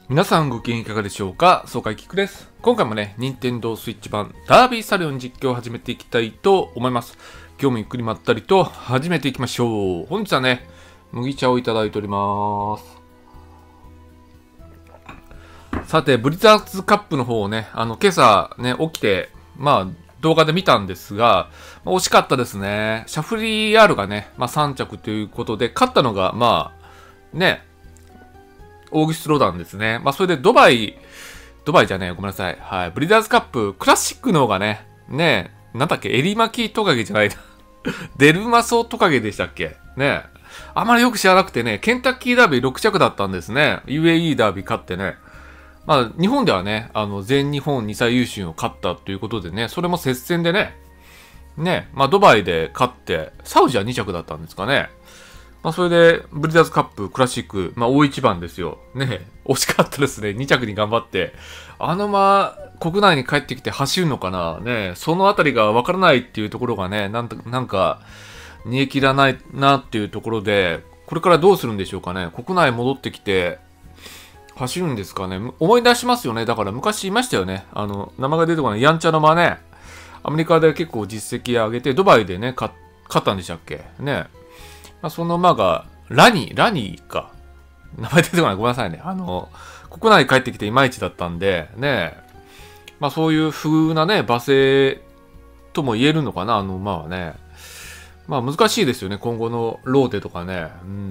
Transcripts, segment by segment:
皆さんご機嫌いかがでしょうか。爽快キックです。今回もね、任天堂スイッチ版ダービーサリオン実況を始めていきたいと思います。今日もゆっくりまったりと始めていきましょう。本日はね、麦茶をいただいております。さて、ブリザーズカップの方をね、今朝ね、起きて、動画で見たんですが、惜しかったですね。シャフリヤールがね、3着ということで、勝ったのが、オーギュストロダンですね。それでドバイじゃねえ、ごめんなさい。はい。ブリザーズカップ、クラシックの方がね、なんだっけ、エリマキトカゲじゃないな。デルマソトカゲでしたっけね。あまりよく知らなくてね、ケンタッキーダービー6着だったんですね。UAE ダービー勝ってね。日本ではね、全日本2歳優秀を勝ったということでね、それも接戦でね、ドバイで勝って、サウジは2着だったんですかね。それで、ブリザーズカップ、クラシック、大一番ですよ。ね、惜しかったですね。2着に頑張って。国内に帰ってきて走るのかなね、そのあたりがわからないっていうところがね、なんか、煮え切らないなっていうところで、これからどうするんでしょうかね。国内戻ってきて、走るんですかね。思い出しますよね。だから昔いましたよね。名前が出てこない、やんちゃの間ね。アメリカで結構実績上げて、ドバイでね、勝ったんでしたっけね。その馬が、ラニーか。名前出てこない。ごめんなさいね。国内帰ってきていまいちだったんで、ね。そういう風なね、馬性とも言えるのかな、馬はね。難しいですよね。今後のローテとかね。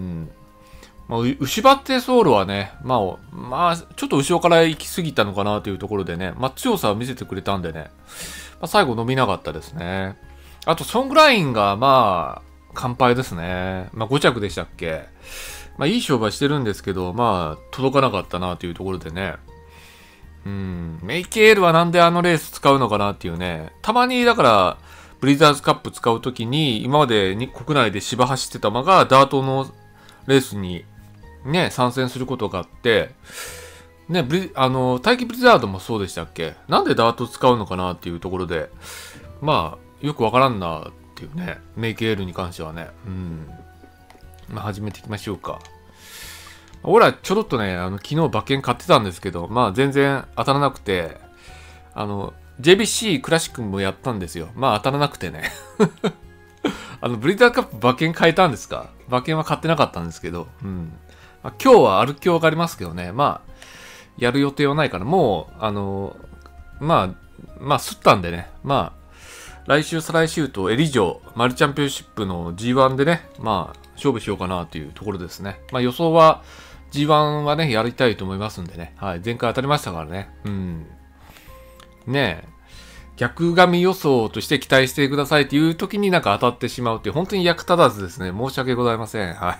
牛バッテソールはね、ちょっと後ろから行き過ぎたのかなというところでね、強さを見せてくれたんでね、最後伸びなかったですね。あと、ソングラインが、完敗ですね。5着でしたっけ。いい商売してるんですけど、届かなかったなというところでね。メイケールはなんであのレース使うのかなっていうね。たまに、だから、ブリザーズカップ使うときに、今までに国内で芝走ってた馬がダートのレースにね、参戦することがあって、ね、大気ブリザードもそうでしたっけ。なんでダート使うのかなっていうところで、よくわからんなっていうね、メイケールに関してはね。始めていきましょうか。俺らちょろっとね、昨日馬券買ってたんですけど、全然当たらなくて、JBC クラシックもやったんですよ。当たらなくてね。ブリザーカップ馬券変えたんですか？馬券は買ってなかったんですけど、今日は歩きようがありますけどね、やる予定はないから、もう、すったんでね、来週、再来週とエリジョマルチャンピオンシップの G1 でね、勝負しようかなというところですね。予想は、G1 はね、やりたいと思いますんでね。はい。前回当たりましたからね。ねえ。逆神予想として期待してくださいっていう時に当たってしまうっていう、本当に役立たずですね。申し訳ございません。はい。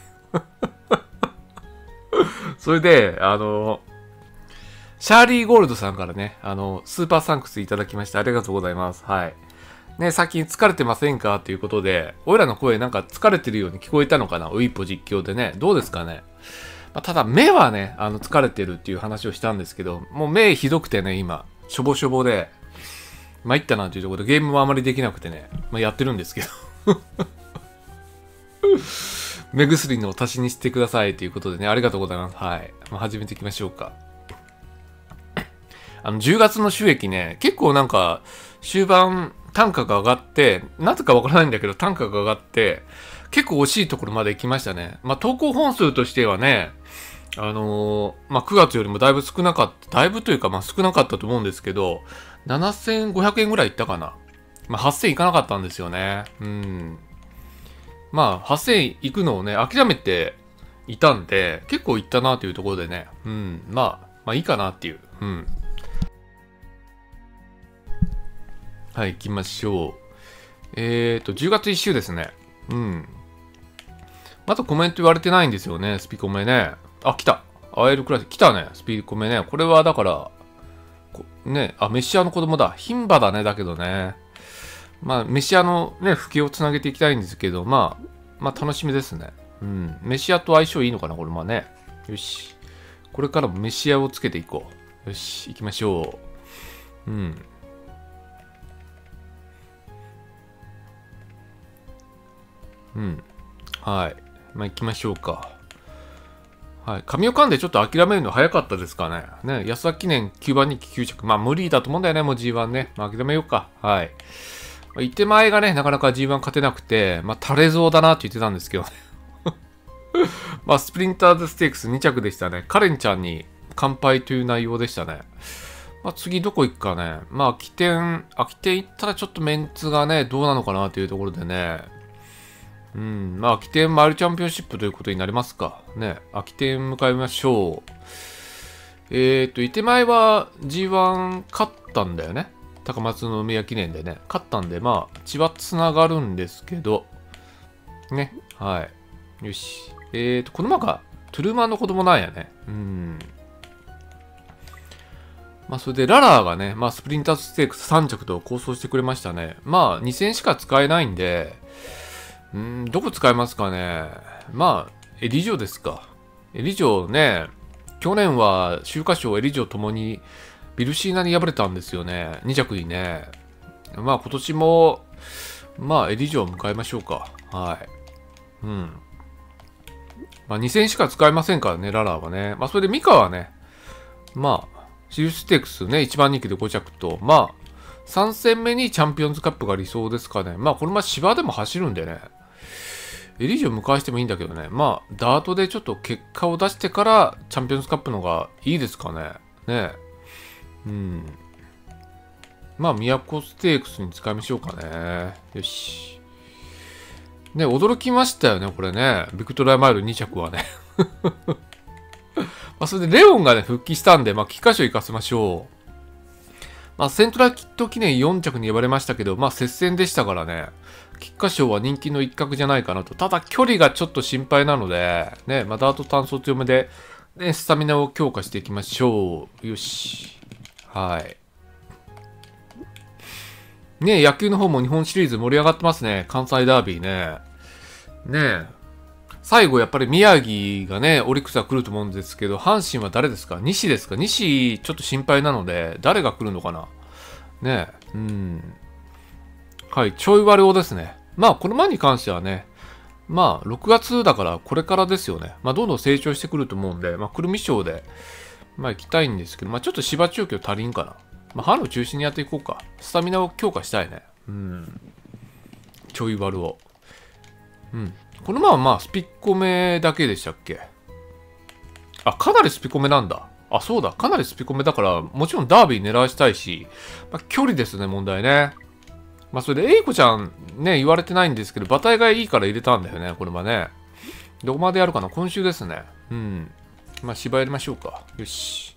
それで、シャーリー・ゴールドさんからね、スーパーサンクスいただきましてありがとうございます。はい。ね、最近疲れてませんかということで、俺らの声疲れてるように聞こえたのかな、ウィッポ実況でね。どうですかね。ただ目はね、疲れてるっていう話をしたんですけど、もう目ひどくてね、今、しょぼしょぼで、参ったなというところでゲームもあまりできなくてね、やってるんですけど。目薬の足しにしてくださいということでね、ありがとうございます。はい。始めていきましょうか。10月の収益ね、結構終盤、単価が上がって、なぜかわからないんだけど、単価が上がって、結構惜しいところまで行きましたね。投稿本数としてはね、9月よりもだいぶ少なかった、だいぶというか、少なかったと思うんですけど、7500円ぐらいいったかな。8000いかなかったんですよね。8000いくのをね、諦めていたんで、結構いったなというところでね、いいかなっていう。はい、行きましょう。10月1週ですね。まだコメント言われてないんですよね、スピコメね。あ、来た。会えるくらい。来たね、スピコメね。これはだから、メシアの子供だ。牝馬だね、だけどね。メシアのね、普及をつなげていきたいんですけど、楽しみですね。メシアと相性いいのかな、これね。よし。これからもメシアをつけていこう。よし、行きましょう。はい。行きましょうか。 はい。神尾関でちょっと諦めるの早かったですかね。ね、安田記念9番人気9着。まあ無理だと思うんだよね、もう G1 ね。まあ諦めようか。はい。伊手前がね、なかなか G1 勝てなくて、まあ垂れ蔵だなって言ってたんですけどね。まあスプリンターズステークス2着でしたね。カレンちゃんに乾杯という内容でしたね。まあ次どこ行くかね。まあ秋天行ったらちょっとメンツがね、どうなのかなというところでね。まあ秋天マイルチャンピオンシップということになりますか。ね。秋天迎えましょう。伊手前は G1 勝ったんだよね。高松宮記念でね。勝ったんで、まあ血は繋がるんですけど。ね。はい。よし。この馬がトゥルーマンの子供なんやね。まあ、それで、ララーがね、まあ、スプリンターズステークス3着と構想してくれましたね。まあ、2000しか使えないんで、どこ使えますかね。まあ、エリジョですか。エリジョね、去年は秋華賞エリジョともにビルシーナに敗れたんですよね。2着にね。まあ、今年も、まあ、エリジョを迎えましょうか。はい。まあ、2000しか使えませんからね、ララーはね。まあ、それでミカはね、まあ、シルステークスね、1番人気で5着と、まあ、3戦目にチャンピオンズカップが理想ですかね。まあ、このまま芝でも走るんでね、エリジョ迎えしてもいいんだけどね、まあ、ダートでちょっと結果を出してから、チャンピオンズカップの方がいいですかね。ね。まあ、都ステークスに使いましょうかね。よし。ね、驚きましたよね、これね。ビクトリアマイル2着はね。まあ、それでレオンがね、復帰したんで、まあ、菊花賞行かせましょう。まあ、セントラキット記念4着に呼ばれましたけど、まあ、接戦でしたからね。菊花賞は人気の一角じゃないかなと。ただ、距離がちょっと心配なので、ね、まあ、ダート単走強めで、ね、スタミナを強化していきましょう。よし。はい。ね、野球の方も日本シリーズ盛り上がってますね。関西ダービーね。ねえ。最後やっぱり宮城がね、オリックスは来ると思うんですけど、阪神は誰ですか？西ですか？西ちょっと心配なので、誰が来るのかな？ねえ、はい、ちょい悪男ですね。まあ、この馬に関してはね、まあ、6月だからこれからですよね。まあ、どんどん成長してくると思うんで、まあ、くるみ賞で、まあ、行きたいんですけど、まあ、ちょっと芝中京足りんかな。まあ、春を中心にやっていこうか。スタミナを強化したいね。ちょい悪を。この馬はまあスピッコメだけでしたっけ？あ、かなりスピコメなんだ。あ、そうだ。かなりスピコメだから、もちろんダービー狙わしたいし、まあ、距離ですね、問題ね。まあ、それで、エイコちゃんね、言われてないんですけど、馬体がいいから入れたんだよね、これはね。どこまでやるかな？今週ですね。まあ、芝やりましょうか。よし。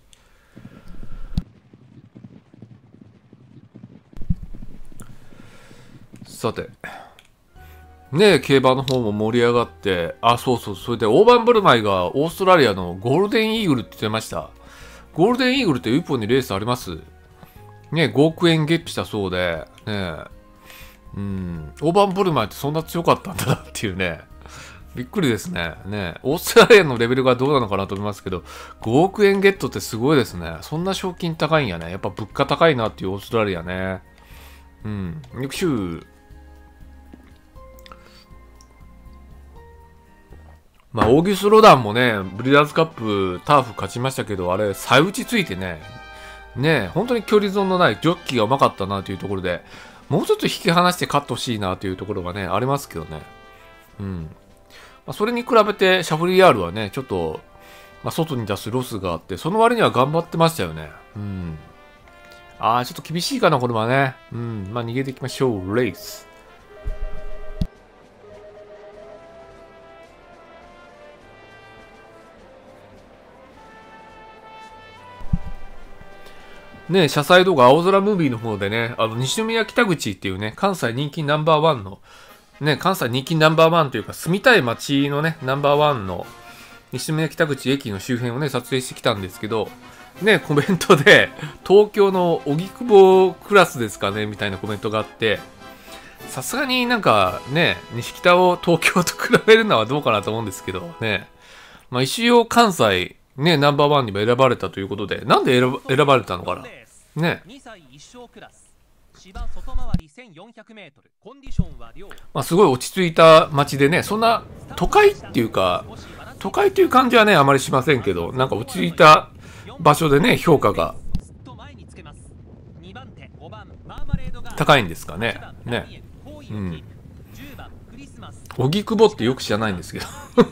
さて。ねえ、競馬の方も盛り上がって、あ、そうそう、それで大盤振る舞いがオーストラリアのゴールデンイーグルって言ってました。ゴールデンイーグルってウポにレースありますねえ、5億円ゲットしたそうで、ねえ、大盤振る舞いってそんな強かったんだなっていうね、びっくりですね。ねえ、オーストラリアのレベルがどうなのかなと思いますけど、5億円ゲットってすごいですね。そんな賞金高いんやね。やっぱ物価高いなっていうオーストラリアね。翌週、まあ、オーギュス・ロダンもね、ブリダーズカップターフ勝ちましたけど、あれ、再打ちついてね、本当に距離損のないジョッキーがうまかったなというところで、もうちょっと引き離して勝ってほしいなというところがね、ありますけどね。まあ、それに比べて、シャフリヤールはね、ちょっと、まあ、外に出すロスがあって、その割には頑張ってましたよね。ちょっと厳しいかな、これはね。まあ、逃げていきましょう、レース。ね、車載動画、青空ムービーの方でね、西宮北口っていうね、関西人気ナンバーワンの、ね、関西人気ナンバーワンというか、住みたい街のね、ナンバーワンの、西宮北口駅の周辺をね、撮影してきたんですけど、ね、コメントで、東京の荻窪クラスですかね、みたいなコメントがあって、さすがになんかね、西北を東京と比べるのはどうかなと思うんですけど、ね、まあ一応関西、ね、ナンバーワンにも選ばれたということで、なんで選ばれたのかなね。まあすごい落ち着いた街でね、そんな都会っていうか、 都会という感じはね、あまりしませんけど、なんか落ち着いた場所でね、評価が高いんですかね。ね。うん。荻窪ってよく知らないんですけど。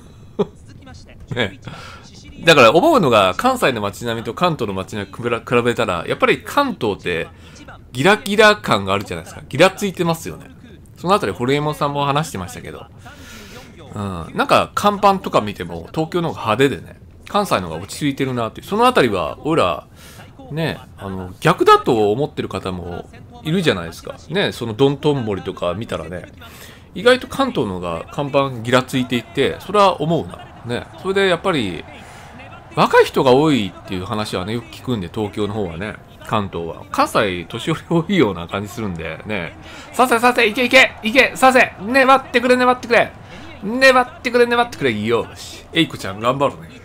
ね。だから思うのが、関西の街並みと関東の街並み比べたら、やっぱり関東ってギラギラ感があるじゃないですか。ギラついてますよね。そのあたり、ホリエモンさんも話してましたけど。うん。なんか、看板とか見ても、東京の方が派手でね、関西の方が落ち着いてるなっていう。そのあたりは、俺ら、ね、逆だと思ってる方もいるじゃないですか。ね、そのドントン森とか見たらね、意外と関東の方が看板ギラついていて、それは思うな。ね。それでやっぱり、若い人が多いっていう話はね、よく聞くんで、東京の方はね、関東は。関西、年寄り多いような感じするんで、ね。させ、いけいけ、いけ、させ、粘ってくれ、粘ってくれ。粘ってくれ、粘ってくれ。よし。えいこちゃん、頑張るね。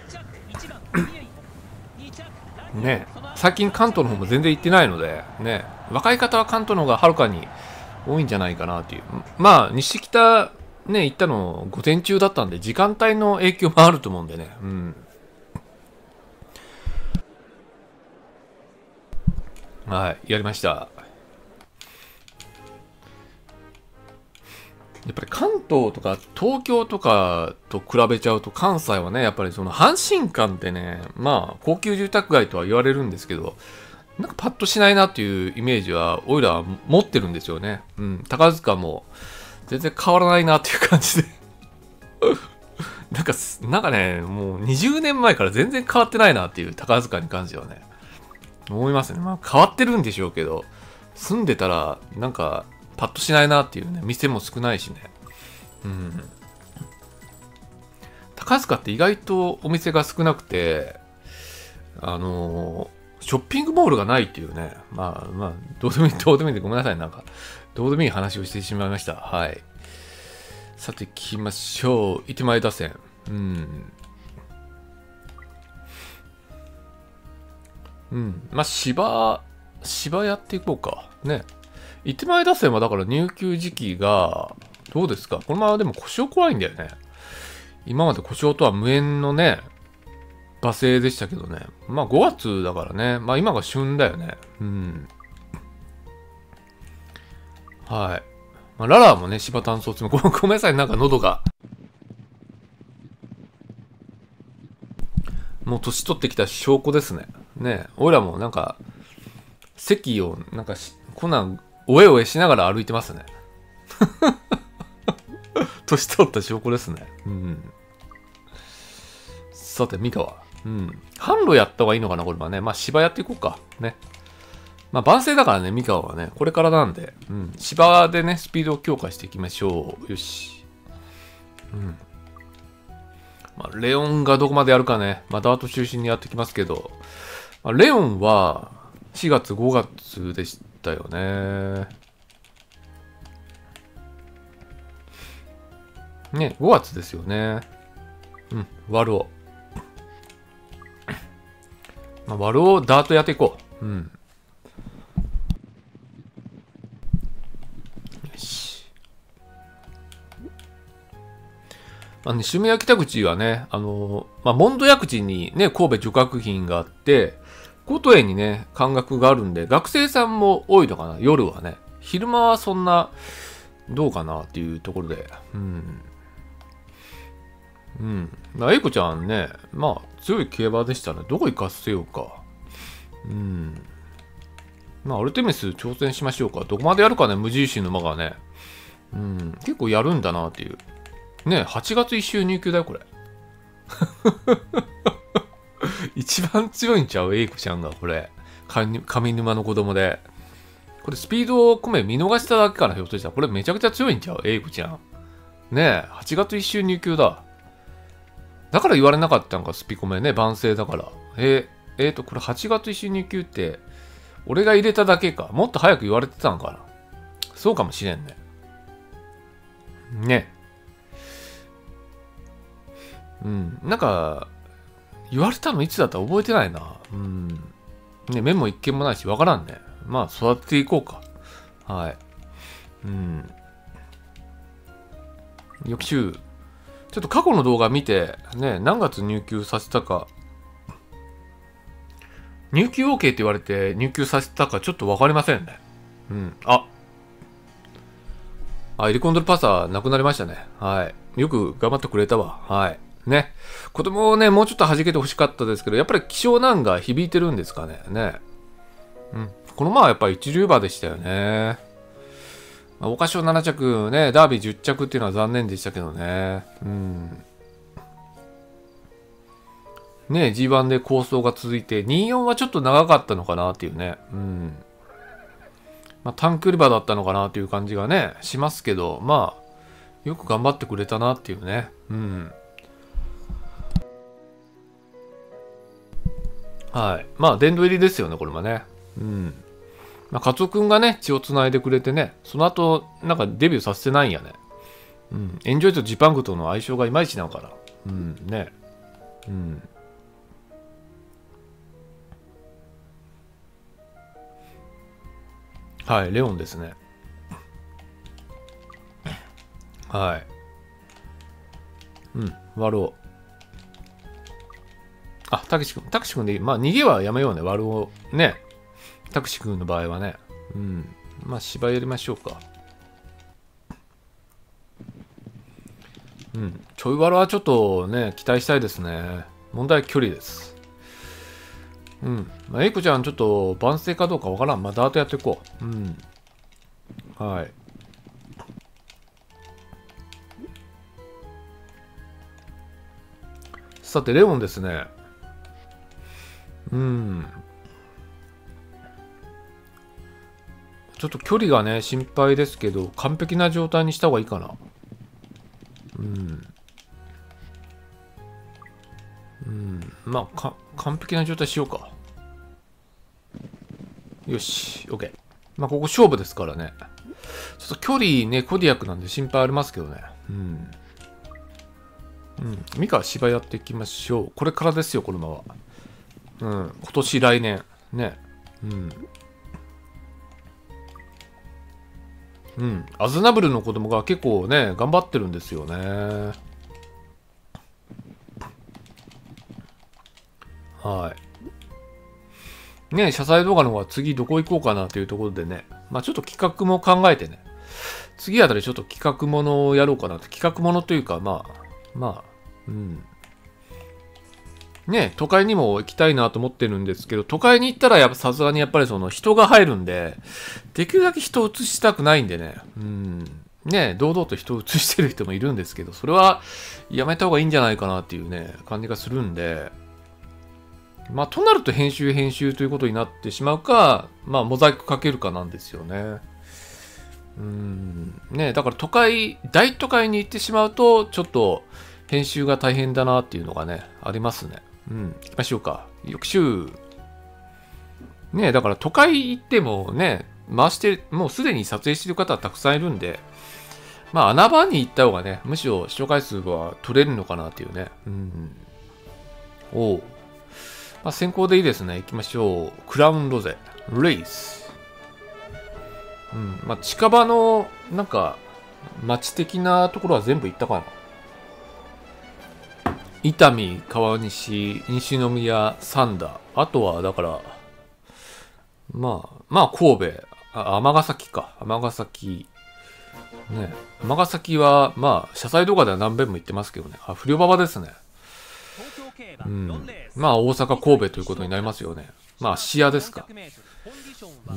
ね。最近関東の方も全然行ってないので、ね。若い方は関東の方がはるかに多いんじゃないかなっていう。まあ、西北、ね、行ったの午前中だったんで、時間帯の影響もあると思うんでね。うん。はい、やりました。やっぱり関東とか東京とかと比べちゃうと関西はね、やっぱりその阪神間ってね、まあ高級住宅街とは言われるんですけど、なんかパッとしないなっていうイメージは、おいらは持ってるんですよね。うん、高塚も全然変わらないなっていう感じで。なんかね、もう20年前から全然変わってないなっていう高塚に関してはね、思いますね。まあ変わってるんでしょうけど、住んでたらなんかパッとしないなっていうね、店も少ないしね。うん。高塚って意外とお店が少なくて、ショッピングモールがないっていうね。まあ、どうでもいい、どうでもいいんでごめんなさい。なんか、どうでもいい話をしてしまいました。はい。さて、行きましょう。糸前打線。うん。うん。まあ、芝やっていこうか。ね。糸前打線はだから入球時期が、どうですか？このままでも故障怖いんだよね。今まで故障とは無縁のね、罵声でしたけどね。まあ5月だからね。まあ今が旬だよね。うん。はい。まあ、ララもね、芝単走ごめんなさい、なんか喉が。もう年取ってきた証拠ですね。ねえ、俺らもなんか、席を、なんかこんなん、おえおえしながら歩いてますね。年取った証拠ですね。うん。さて、三河。うん。販路やった方がいいのかな、これはね。まあ、芝やっていこうか。ね。まあ、万世だからね、三河はね、これからなんで、うん。芝でね、スピードを強化していきましょう。よし。うん。まあ、レオンがどこまでやるかね。まあ、ダート中心にやってきますけど、まあ、レオンは4月、5月でしたよね。ね、5月ですよね。うん、ワルオ。まあ、ワルオダートやっていこう。うん。よし。まあね、趣味焼北口はね、まあ、モンド薬地にね、神戸女学院があって、琴園にね、漢学があるんで、学生さんも多いのかな、夜はね。昼間はそんな、どうかなっていうところで。うん。うん。まあ、エイコちゃんね、まあ、強い競馬でしたら、どこ行かせようか。うん。まあ、アルテミス挑戦しましょうか。どこまでやるかね、無印の馬がね。うん。結構やるんだなっていう。ね、8月1週入球だよ、これ。一番強いんちゃうエイコちゃんが、これ。上沼の子供で。これスピードを込め見逃しただけかな、ひょっとしたら。これめちゃくちゃ強いんちゃうエイコちゃん。ねえ、8月1週入球だ。だから言われなかったんか、スピコメね、万世だから。これ8月1週入球って、俺が入れただけか。もっと早く言われてたんかな。そうかもしれんね。ね。うん。なんか、言われたのいつだったら覚えてないな。うん。ね、メモ一件もないし、わからんね。まあ、育てていこうか。はい。うん。翌週、 ちょっと過去の動画見て、ね、何月入球させたか、入球 OK って言われて入球させたかちょっとわかりませんね。うん。エリコンドルパサーなくなりましたね。はい。よく頑張ってくれたわ。はい。ね。子供をね、もうちょっと弾けてほしかったですけど、やっぱり希少難が響いてるんですかね。ね。うん。この馬はやっぱり一流馬でしたよね。桜花賞7着ね、ダービー10着っていうのは残念でしたけどね。うん。ね、G1 で構想が続いて、24はちょっと長かったのかなっていうね。うん。短距離馬だったのかなっていう感じがね、しますけど、よく頑張ってくれたなっていうね。うん。はい。殿堂入りですよね、これもね。うん。カツオくんがね、血を繋いでくれてね、その後、なんかデビューさせてないんやね。うん。エンジョイとジパングとの相性がいまいちなのかな。うん、ね。うん。はい、レオンですね。はい。うん、割ろう。たけしくんでいい。逃げはやめようね、割ろう。ね。たけしくんの場合はね。うん。芝やりましょうか。うん。ちょい割ろはちょっとね、期待したいですね。問題は距離です。うん。エイコちゃん、ちょっと万世かどうかわからん。ダートやっていこう。うん。はい。さて、レオンですね。うん。ちょっと距離がね、心配ですけど、完璧な状態にした方がいいかな。うん。うん。完璧な状態しようか。よし、OK。ここ勝負ですからね。ちょっと距離ね、コディアックなんで心配ありますけどね。うん。うん。ミカは芝やっていきましょう。これからですよ、この馬は。うん。今年、来年。ね。うん。うん。アズナブルの子供が結構ね、頑張ってるんですよね。はい。ね、謝罪動画の方は次どこ行こうかなというところでね。ちょっと企画も考えてね。次あたりちょっと企画ものをやろうかなと。企画ものというか、うん。ね、都会にも行きたいなと思ってるんですけど、都会に行ったらやっぱさすがにやっぱりその人が入るんで、できるだけ人を映したくないんでね。うん。ね、堂々と人を映してる人もいるんですけど、それはやめた方がいいんじゃないかなっていうね、感じがするんで、となると編集ということになってしまうか、モザイクかけるかなんですよね。ね、だから大都会に行ってしまうと、ちょっと編集が大変だなっていうのがね、ありますね。うん、行きましょうか。翌週。ね、だから都会行ってもね、もうすでに撮影してる方はたくさんいるんで、穴場に行った方がね、むしろ視聴回数は取れるのかなっていうね。うん。おう。先行でいいですね。行きましょう。クラウンロゼ。レイス。うん。近場の、なんか、街的なところは全部行ったかな。伊丹、川西、西宮、三田。あとは、だから、神戸。尼崎か。尼崎。ね。尼崎は、車載動画では何遍も言ってますけどね。不良馬場ですね。うん。大阪、神戸ということになりますよね。視野ですか。うん。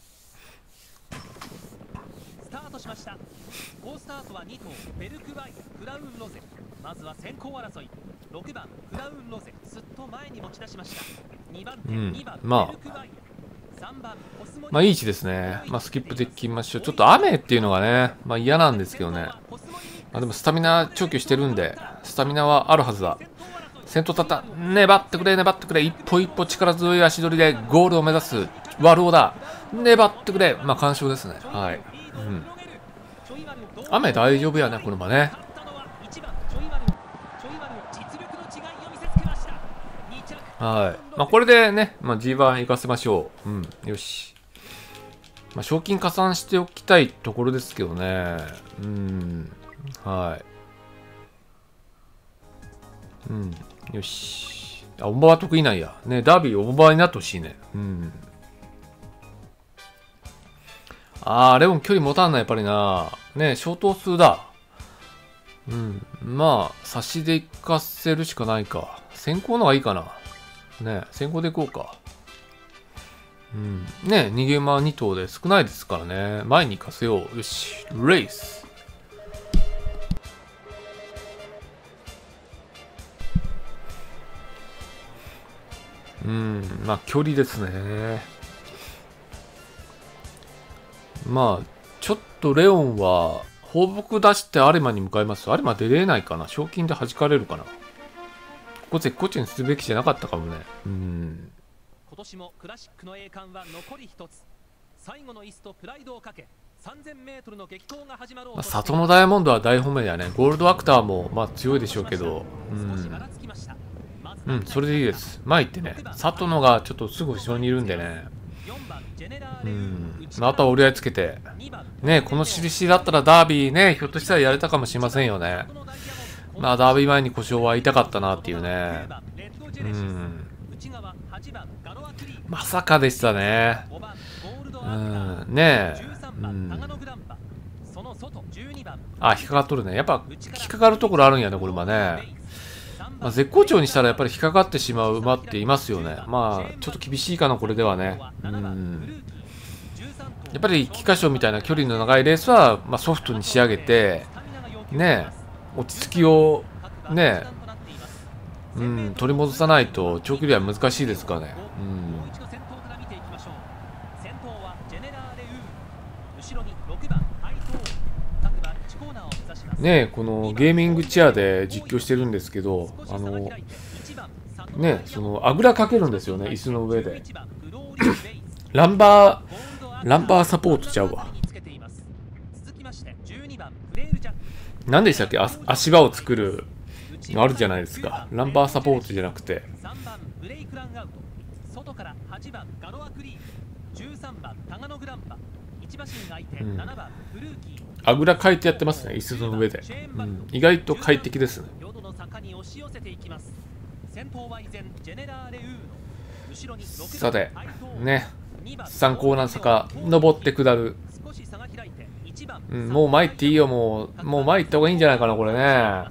スタートしました。好スタートは2頭ベルクワイクラウンロゼ。まずは先行争い。6番クラウンロゼすっと前に持ち出しました。2番手、2番ベルクワイ3番コスモいい位置ですね。スキップできましょう。ちょっと雨っていうのがね、嫌なんですけどね。でもスタミナ長期してるんで、スタミナはあるはずだ。先頭立った。粘ってくれ、粘ってくれ。一歩一歩力強い足取りでゴールを目指す。ワルオだ。粘ってくれ。完勝ですね。はい。うん。雨大丈夫やね、この馬ね。はい。これでね、G1 行かせましょう。うん。よし。賞金加算しておきたいところですけどね。はい。 うん。よし。あ、オンバは得意なんや。ね、ダービーオンバになってほしいね。うん。レオン距離持たんな、やっぱりな。ね、消灯数だ。うん。まあ、差しで行かせるしかないか。先行の方がいいかな。ね、先行で行こうか。うん。ね、逃げ馬2頭で少ないですからね。前に行かせよう。よし。レース。まあ、距離ですね。まあ、ちょっとレオンは、放牧出して有馬に向かいます。有馬出れないかな、賞金で弾かれるかな。ここ絶好調にするべきじゃなかったかもね。 今年もクラシックの栄冠は残り一つ。最後の椅子とプライドをかけ、3000メートルの激闘が始まろうとしています。 里のダイヤモンドは大本命だよね。ゴールドアクターもまあ強いでしょうけど、それでいいです。前行ってね、里野がちょっとすぐ後ろにいるんでね。あとは折り合いつけて。ね、この印だったらダービーね、ひょっとしたらやれたかもしれませんよね。まあ、ダービー前に故障は痛かったなっていうね。まさかでしたね。ねえ。あ、引っかかっとるね。やっぱ、引っかかるところあるんやね、これはね。まあ、絶好調にしたらやっぱり引っかかってしまう馬っていますよね。まあ、ちょっと厳しいかな、これではね。やっぱり菊花賞みたいな距離の長いレースは、まあ、ソフトに仕上げて、ね、落ち着きを、ね、取り戻さないと長距離は難しいですからね。ね、このゲーミングチェアで実況してるんですけど、ね、そのあぐらかけるんですよね、椅子の上で。ランバーサポートちゃうわ。何でしたっけ、足場を作るのあるじゃないですか。ランバーサポートじゃなくて。あぐらかいてやってますね、椅子の上で。意外と快適ですね。さて、ね、3コーナー坂、登って下る。もう前行っていいよ、もう前行った方がいいんじゃないかな、これね。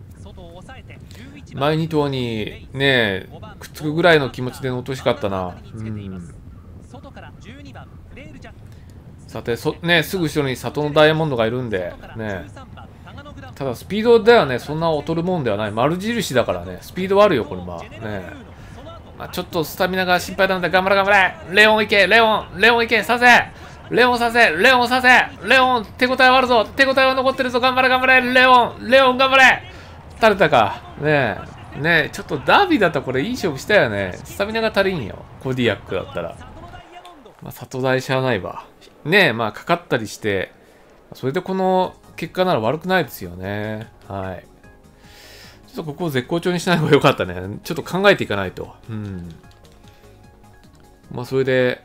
前2頭にね、くっつくぐらいの気持ちで乗ってほしかったな。さて、ね、すぐ後ろに里のダイヤモンドがいるんで、ね。ただ、スピードではね、そんな劣るもんではない。丸印だからね、スピードはあるよ、これは。ね。まあ、ちょっとスタミナが心配なんで、頑張れ、頑張れレオンいけレオンいけさせレオンさせレオン手応えはあるぞ手応えは残ってるぞ頑張れ、頑張れレオン頑張れ垂れたか。ねえ、ちょっとダービーだったらこれいい勝負したよね。スタミナが足りんよ。コディアックだったら。まあ、里大しゃあないわ。ねえ、まあ、かかったりして、それでこの結果なら悪くないですよね。はい。ちょっとここを絶好調にしない方が良かったね。ちょっと考えていかないと。まあ、それで、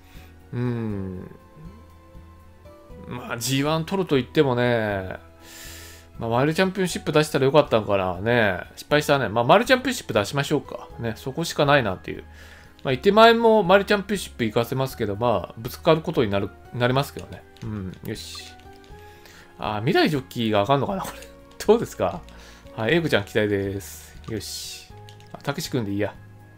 まあ、G1 取ると言ってもね、まあ、マイルチャンピオンシップ出したらよかったのかな。ね、失敗したね。まあ、マイルチャンピオンシップ出しましょうか。ね、そこしかないなっていう。まあ、手前もマイルチャンピオンシップ行かせますけど、まあ、ぶつかることになりますけどね。よし。未来ジョッキーがあかんのかな、これ。どうですか。はい、エイブちゃん期待です。よし。たけし君でいいや。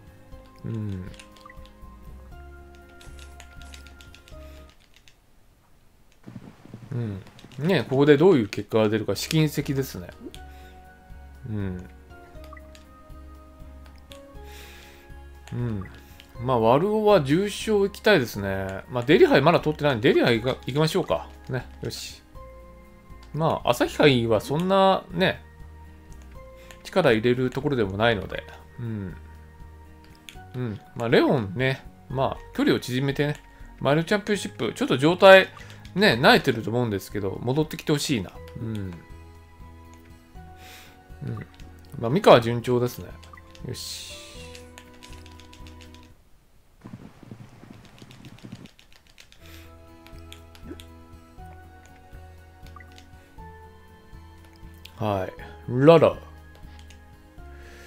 ね、ここでどういう結果が出るか試金石ですね。まあ、ワルオは重賞行きたいですね。まあ、デリハイまだ取ってないんで、デリハイ行きましょうか。ね、よし。まあ、朝日杯はそんなね、力入れるところでもないので。まあ、レオンね、まあ、距離を縮めてね、マイルチャンピオンシップ、ちょっと状態、ね、慣れてると思うんですけど、戻ってきてほしいな。まあ、三河順調ですね。よし。はい。ララ。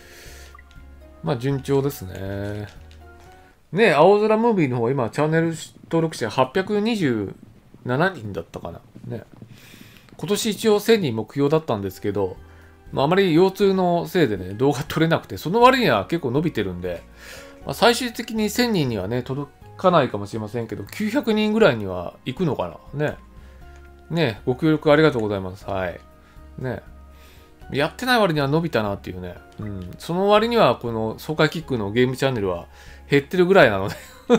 まあ順調ですね。ね、青空ムービーの方、今チャンネル登録者827人だったかな。ね。今年一応1000人目標だったんですけど、まあ、あまり腰痛のせいでね、動画撮れなくて、その割には結構伸びてるんで、まあ、最終的に1000人にはね、届かないかもしれませんけど、900人ぐらいには行くのかな。ね。ね、ご協力ありがとうございます。はい。ね。やってない割には伸びたなっていうね。うん。その割には、この爽快キックのゲームチャンネルは減ってるぐらいなので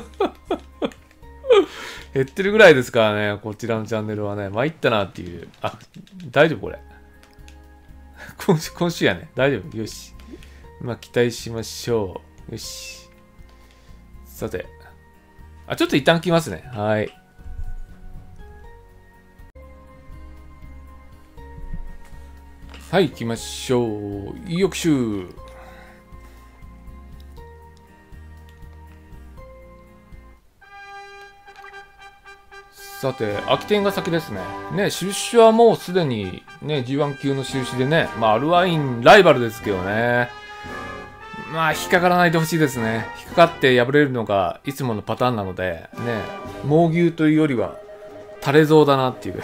減ってるぐらいですからね、こちらのチャンネルはね。参ったなっていう。あ、大丈夫これ。今週やね。大丈夫。よし。まあ、期待しましょう。よし。さて。あ、ちょっと一旦切りますね。はい。はい、行きましょう。よくしゅう。さて、秋天が先ですね。ね、印はもうすでにね、G1 級の印でね、まあ、アルワインライバルですけどね。まあ、引っかからないでほしいですね。引っかかって敗れるのがいつものパターンなので、ね、猛牛というよりは、垂れ蔵だなっていう。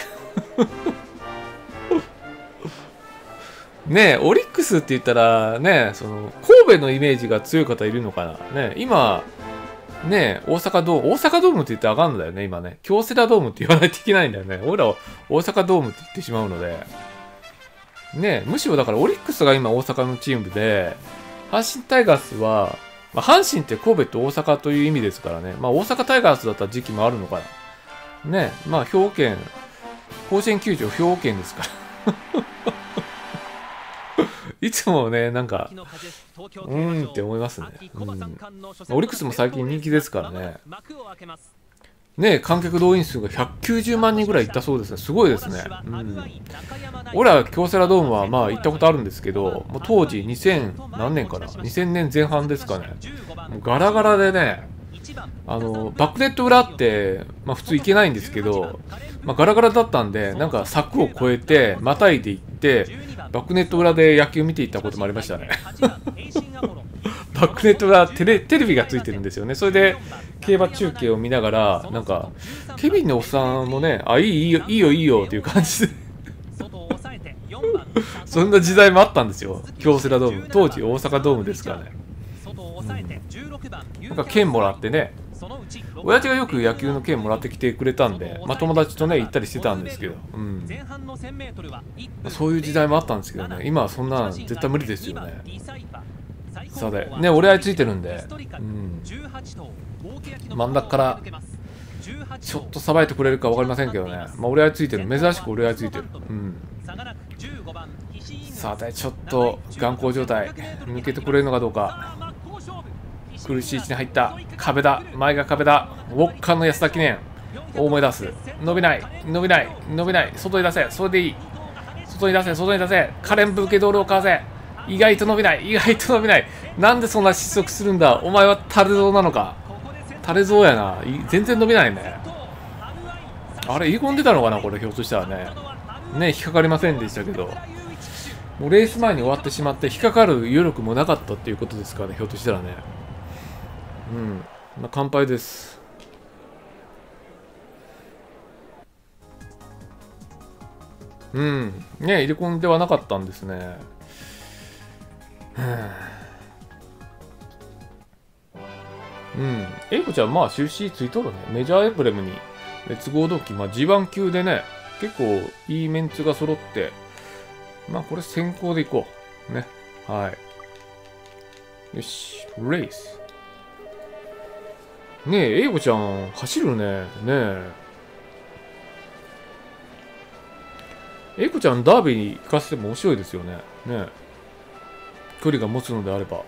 ねえ、オリックスって言ったら、ね、その、神戸のイメージが強い方いるのかな。ね、今、ねえ、大阪ドームって言ってあかんのだよね、今ね。京セラドームって言わないといけないんだよね。俺らは大阪ドームって言ってしまうので。ねえ、むしろだからオリックスが今大阪のチームで、阪神タイガースは、まあ、阪神って神戸と大阪という意味ですからね。まあ、大阪タイガースだった時期もあるのかな。ねえ、まあ、兵庫県、甲子園球場兵庫県ですから。いつもね、なんか、って思いますね。オリックスも最近人気ですからね。ね、観客動員数が190万人ぐらいいったそうですね。すごいですね。俺ら京セラドームはまあ行ったことあるんですけど、もう当時2000何年かな ?2000 年前半ですかね。もうガラガラでね、バックネット裏って、まあ普通行けないんですけど、まあガラガラだったんで、なんか柵を越えて、またいで行って、バックネット裏で野球見ていったこともありましたね。バックネット裏テレビがついてるんですよね。それで競馬中継を見ながら、なんか、ケビンのおっさんもね、あ、いいよっていう感じで。そんな時代もあったんですよ。京セラドーム。当時大阪ドームですからね。なんか券もらってね。親父がよく野球の券もらってきてくれたんで、まあ、友達とね行ったりしてたんですけど、そういう時代もあったんですけどね、今はそんな絶対無理ですよね。さてね、折り合いついてるんで、真ん中からちょっとさばいてくれるか分かりませんけどね、まあ、折り合いついてる、珍しく折り合いついてる。さてちょっと頑固状態抜けてくれるのかどうか。苦しい位置に入った壁だ、前が壁だ。ウォッカの安田記念大声出す。伸びない、外に出せ、それでいい。外に出せ、カレンブ受け道路をかわせ。意外と伸びない。なんでそんな失速するんだ。お前は垂れ蔵なのか。垂れ蔵やな。全然伸びないね。あれ、入り込んでたのかな、これ、ひょっとしたらね。ね、引っかかりませんでしたけど、もうレース前に終わってしまって、引っかかる余力もなかったっていうことですからね、ひょっとしたらね。まあ、乾杯です。ね、入れ込んではなかったんですね。エイコちゃん、まあ、終始ついとるね。メジャーエンブレムに、都合同期、まあ、G1 級でね、結構いいメンツが揃って、まあ、これ先行でいこう。ね。はい。よし、レース。ねえ、エイコちゃん、走るね。ねえ。エイコちゃん、ダービーに行かせても面白いですよね。ねえ。距離が持つのであれば。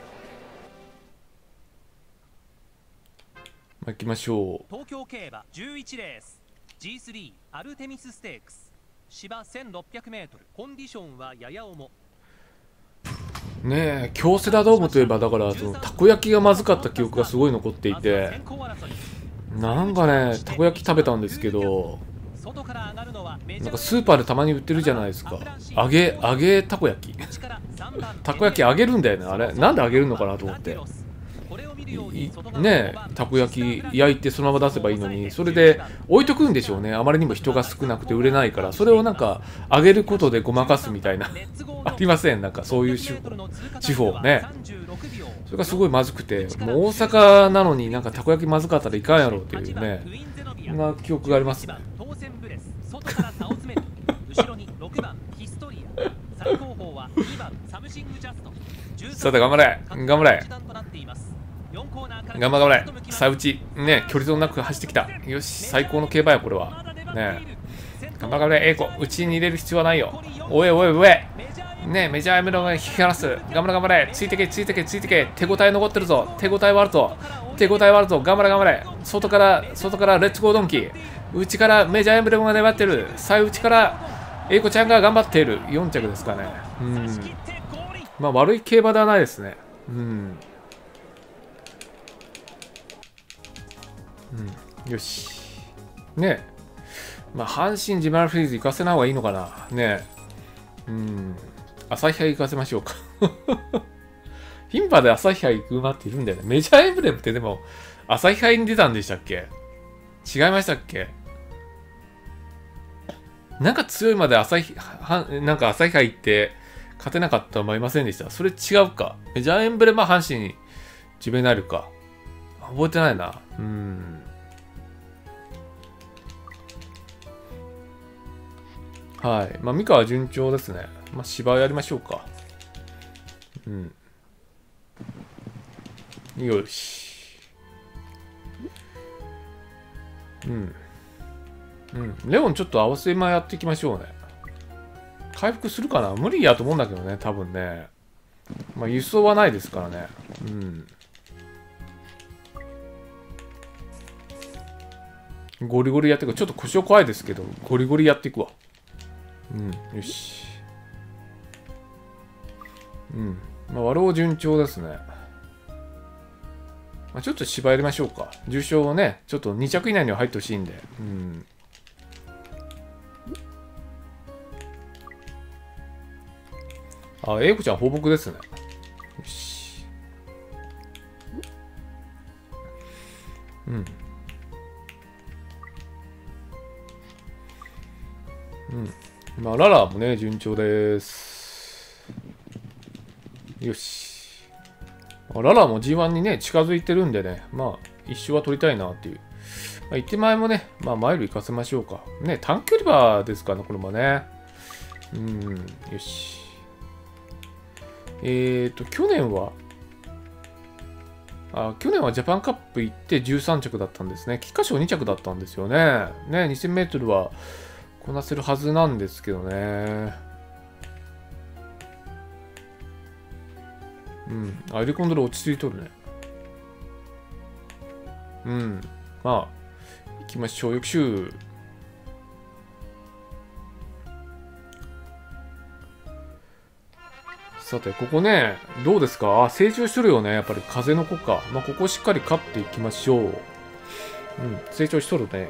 まあ、行きましょう。 東京競馬11レース G3 アルテミスステークス芝 1600m コンディションはやや重。 ねえ、京セラドームといえばだからそのたこ焼きがまずかった記憶がすごい残っていて、なんかね、たこ焼き食べたんですけど、 外から上がるのはなんかスーパーでたまに売ってるじゃないですか。揚げたこ焼き。たこ焼き揚げるんだよね、あれ。なんで揚げるのかなと思って。ねえ、たこ焼き焼いてそのまま出せばいいのに、それで置いとくんでしょうね。あまりにも人が少なくて売れないから、それをなんか揚げることでごまかすみたいなありません？なんかそういう手法ね。それがすごいまずくて、もう大阪なのになんかたこ焼きまずかったらいかんやろうっていうね、そんな記憶がありますね。さて頑張れ頑張れ頑張れ、さあうちね、距離損なく走ってきた。よし、最高の競馬やこれはね。頑張れ英子、うちに入れる必要はないよ。おいおいおいね、メジャーエメロンが引き離す。頑張れついてけついてけついてけ。手応え残ってるぞ、手応えはあるぞ、手応えはあるぞ。頑張れ外からレッツゴードンキー。内からメジャーエンブレムが粘ってる。さあ内から英子ちゃんが頑張っている。4着ですかね。まあ悪い競馬ではないですね。よしねえ、まあ阪神ジマラフリーズ行かせない方がいいのかなねえ。朝日杯行かせましょうか牝馬で朝日杯行く馬っているんだよね。メジャーエンブレムってでも朝日杯に出たんでしたっけ？違いましたっけ？なんか強いまでなんか朝日杯行って勝てなかった馬いませんでした？それ違うか。メジャーエンブレムは阪神ジュベナイルか。覚えてないな。はい。まあ、三河は順調ですね。まあ、芝居やりましょうか。よし。レオンちょっと合わせ馬やっていきましょうね。回復するかな？無理やと思うんだけどね、多分ね。まあ、輸送はないですからね。ゴリゴリやっていく。ちょっと腰を怖いですけど、ゴリゴリやっていくわ。よし。まあ、割ろう順調ですね。まあ、ちょっと芝やりましょうか。重賞をね、ちょっと2着以内には入ってほしいんで。あ、英子ちゃん放牧ですね。よし。まあ、ララもね、順調です。よし。ララも G1 にね、近づいてるんでね、まあ、一周は取りたいなっていう。まあ、行って前もね、まあ、マイル行かせましょうか。ね、短距離馬ですからね、これもね。よし。去年はジャパンカップ行って13着だったんですね。菊花賞2着だったんですよね。ね、2000メートルはこなせるはずなんですけどね。エリコンドル落ち着いとるね。まあ、行きましょう。翌週。さて、ここね、どうですか？成長しとるよね。やっぱり風の子か。まあ、ここしっかり勝っていきましょう。成長しとるね。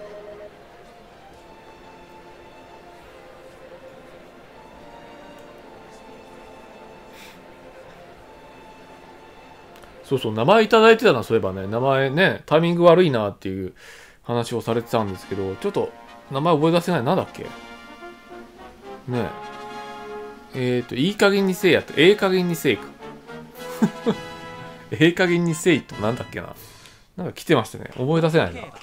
そうそう、名前いただいてたな、そういえばね。名前ね、タイミング悪いなっていう話をされてたんですけど、ちょっと名前覚え出せない。なんだっけねえ。いい加減にせいやって、ええ加減にせいか。ええ加減にせいと、なんだっけな。なんか来てましたね。覚え出せないな。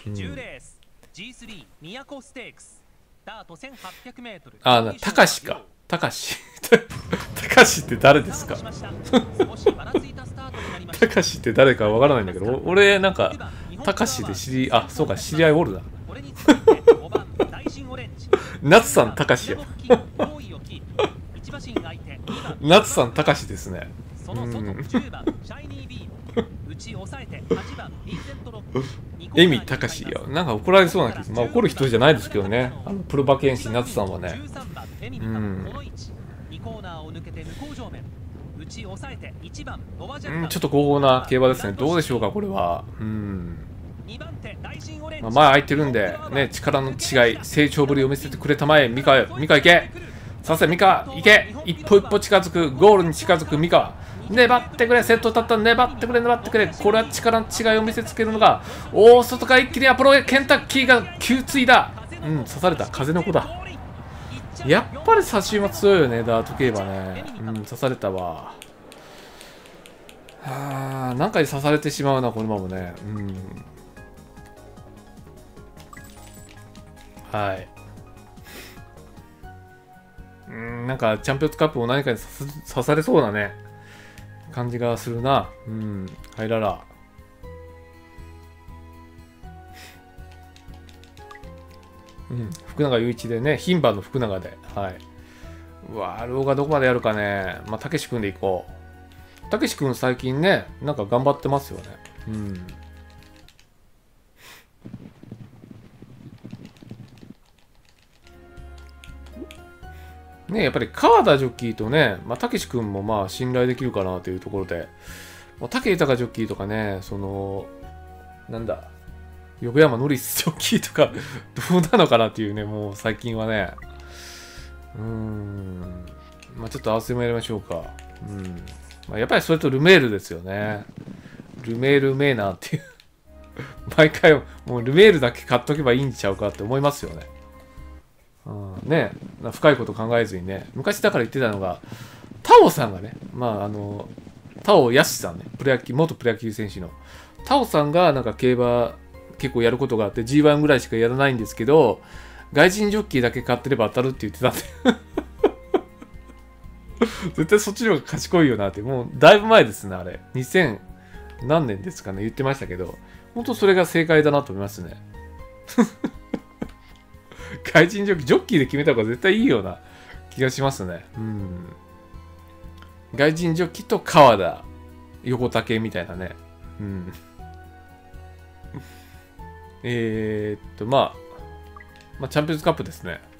あ、たかしか。たかし。たかしって誰ですか？たかしって誰かわからないんだけど、俺なんか、たかしでそうか、知り合いおるな。夏さんたかしや。夏さんたかしですね。エミたかし。いや、なんか怒られそうな気。まあ怒る人じゃないですけどね。プロ馬検士夏さんはね。ちょっと高豪な競馬ですね。どうでしょうか、これは。 まあ、前空いてるんで、ね、力の違い、成長ぶりを見せてくれたまえ、ミカよ、ミカいけ、させ、ミカいけ、一歩一歩近づく、ゴールに近づくミカ、粘ってくれ、セット立った、粘ってくれ、粘ってくれ、これは力の違いを見せつけるのが、大外から一気にアプローケンタッキーが吸墜だ。うん、刺された、風の子だ。やっぱり差し馬強いよね、ダート競馬ね。うん、刺されたわ。なんかに刺されてしまうな、この馬もね。うん。はい。なんかチャンピオンズカップも何かに刺されそうなね、感じがするな。うん。はいらら。うん。福永雄一でね、牝馬の福永で。はい。うわ、ローがどこまでやるかね。まあ、たけし君でいこう。たけし君最近ね、なんか頑張ってますよね。うん。ね、やっぱり川田ジョッキーとね、まあ、たけし君もまあ信頼できるかなというところで、武豊ジョッキーとかね、なんだ、横山ノリスジョッキーとか、どうなのかなっていうね、もう最近はね、まあちょっと合わせもやりましょうか。まあ、やっぱりそれとルメールですよね。ルメールメーナーっていう毎回、もうルメールだけ買っとけばいいんちゃうかって思いますよね。ね、深いこと考えずにね、昔だから言ってたのが、タオさんがね、まあタオヤシさんね、元プロ野球選手の、タオさんがなんか競馬結構やることがあって、G1 ぐらいしかやらないんですけど、外人ジョッキーだけ買ってれば当たるって言ってたんで、絶対そっちの方が賢いよなって、もうだいぶ前ですね、あれ。2000何年ですかね、言ってましたけど、本当それが正解だなと思いますね。外人ジョッキーで決めた方が絶対いいような気がしますね。外人ジョッキーと川田、横竹みたいなね。まあ、チャンピオンズカップですね。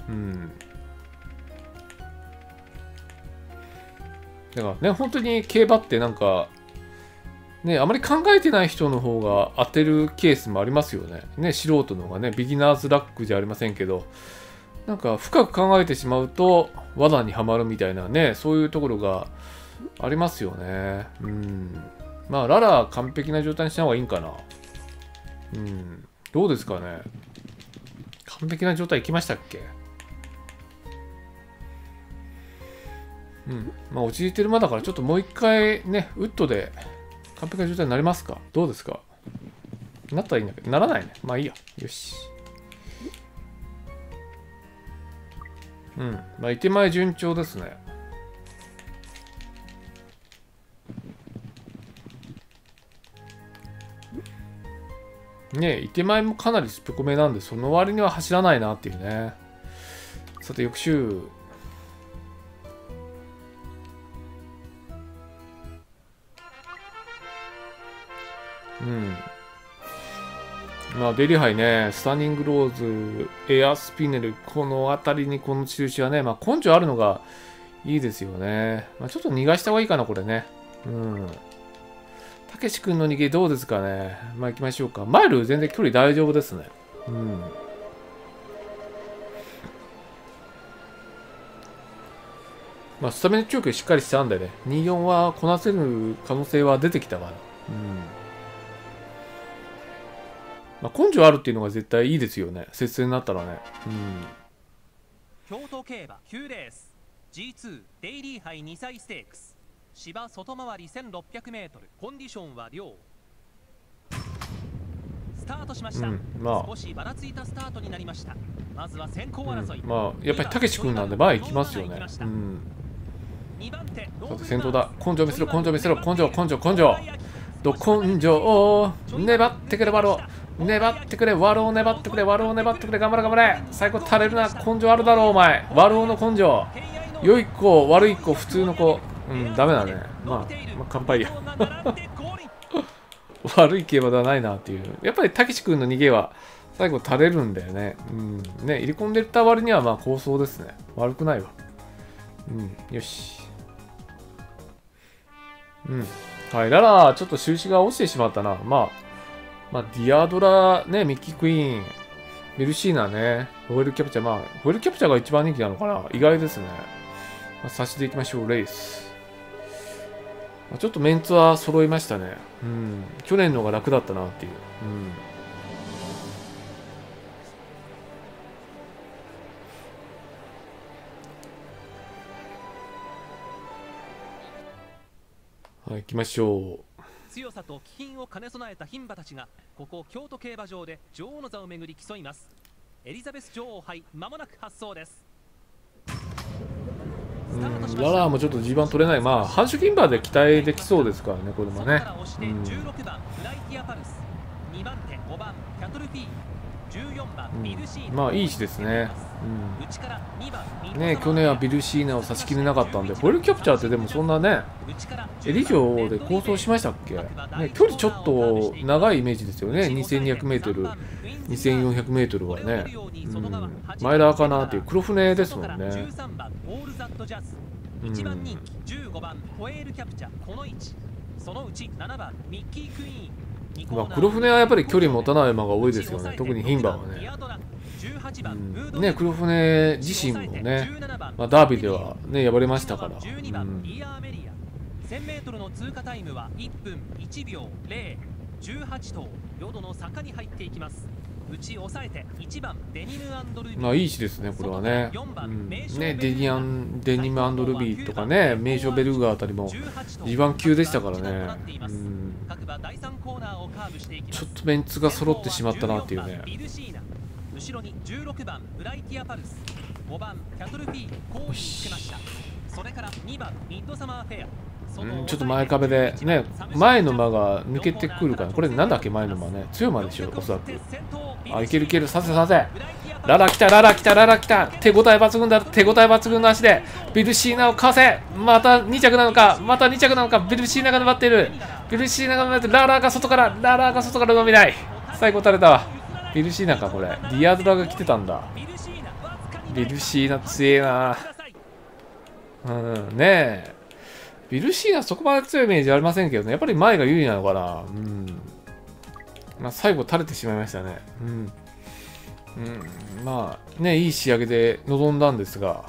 だからね、本当に競馬ってなんか、ね、あまり考えてない人の方が当てるケースもありますよね。ね、素人の方がね、ビギナーズラックじゃありませんけど、なんか深く考えてしまうと、罠にはまるみたいなね、そういうところがありますよね。まあ、ララ完璧な状態にした方がいいんかな。どうですかね。完璧な状態いきましたっけ？まあ、落ち着いてる馬だから、ちょっともう一回ね、ウッドで、完璧な状態になりますか？どうですか？なったらいいんだけど、ならないね。まあいいや。よし。まあ、いて前順調ですね。ねえ、いて前もかなりスペコめなんで、その割には走らないなっていうね。さて、翌週。まあ、デリハイね、スタニングローズ、エアスピネル、この辺りにこの印はね、まあ、根性あるのがいいですよね。まあ、ちょっと逃がした方がいいかな、これね。たけし君の逃げどうですかね。まあ、行きましょうか。マイル全然距離大丈夫ですね。まあ、スタミナ調教しっかりしてたんでね、2-4はこなせる可能性は出てきたから。まあ、根性あるっていうのが絶対いいですよね。接戦になったらね。 京都競馬9レース G2 デイリー杯2歳ステークス芝外回り 1600m コンディションは良スタートしました。まあ、少しばらついたスタートになりました。まずは先行争い。まあやっぱりたけし君なんで前行きますよね。さて先頭だ。根性見せろ、根性見せろ、根性、根性、根性。根性を粘ってくれ、バロー。粘ってくれ、ワロー粘ってくれ、ワロー粘ってくれ、頑張れ頑張れ。最後垂れるな、根性あるだろう、お前。ワローの根性。良い子、悪い子、普通の子。ダメだね。まあ乾杯や。悪い競馬ではないなっていう。やっぱりたけし君の逃げは最後垂れるんだよね。ね、入れ込んでった割にはまあ構想ですね。悪くないわ。よし。はい、ララ、ちょっと収支が落ちてしまったな。まあ、 まあ、ディアドラ、ね、ミッキー・クイーン、メルシーナね、ホエールキャプチャー、まあ、ホエールキャプチャーが一番人気なのかな。意外ですね。まあ、差しでいきましょう、レース。まあ、ちょっとメンツは揃いましたね。うん。去年の方が楽だったなっていう。うん。はい、行きましょう。 強さと気品を兼ね備えた牝馬たちがここ京都競馬場で女王の座をめぐり競います。エリザベス女王杯まもなく発走です。 ララーもちょっと G1 取れない。まあ、繁殖牝馬で期待できそうですからね、これもね。 16番フライティアパルス、2番手5番キャトルフィー、14番ビルシーナ、 まあいい位置ですね。ね、去年はビルシーナを差し切れなかったんで、ホエールキャプチャーってでもそんなね、エリ城で構想しましたっけ、ね、距離ちょっと長いイメージですよね。2200メートル、2400メートルはね。マイラーかなっていう黒船ですもんね。 1番人気15番ホエールキャプチャー、この位置、そのうち7番ミッキークイーン。 まあ黒船はやっぱり距離持たない馬が多いですよね。特に牝馬はね。ね、黒船自身もね、まあ、ダービーではね、敗れましたから。 1000m の通過タイムは1分1秒0、18頭、淀の坂に入っていきます。内抑えて1番デニム&ルビー。 まあいい位置ですね、これはね。ね、デニム&ルビーとかね、名所ベルガーあたりもG1級でしたからね。ちょっとメンツが揃ってしまったなっていうね。 後ろに16番ブライティアパルス、5番キャトルフィー、コーにつけました。それから2番ミッドサマーフェア。 ちょっと前壁でね、前の馬が抜けてくるから、これなんだっけ、前の馬ね、強い馬でしょ、おそらく。あ、いけるいける、させさせ。ララ来た、ララ来た、ララ来た。手応え抜群だ、手応え抜群の足で、ビルシーナをかわせ。また2着なのか、また2着なのか、ビルシーナが粘っている。ビルシーナが粘っている、ララが外から、ララが外から伸びない。最後垂れたわ。ビルシーナか、これ。ディアドラが来てたんだ。ビルシーナ強えな。ねえ。ビルシーナそこまで強いイメージありませんけどね。やっぱり前が有利なのかな。まあ、最後垂れてしまいましたね。まあ、ね、いい仕上げで臨んだんですが。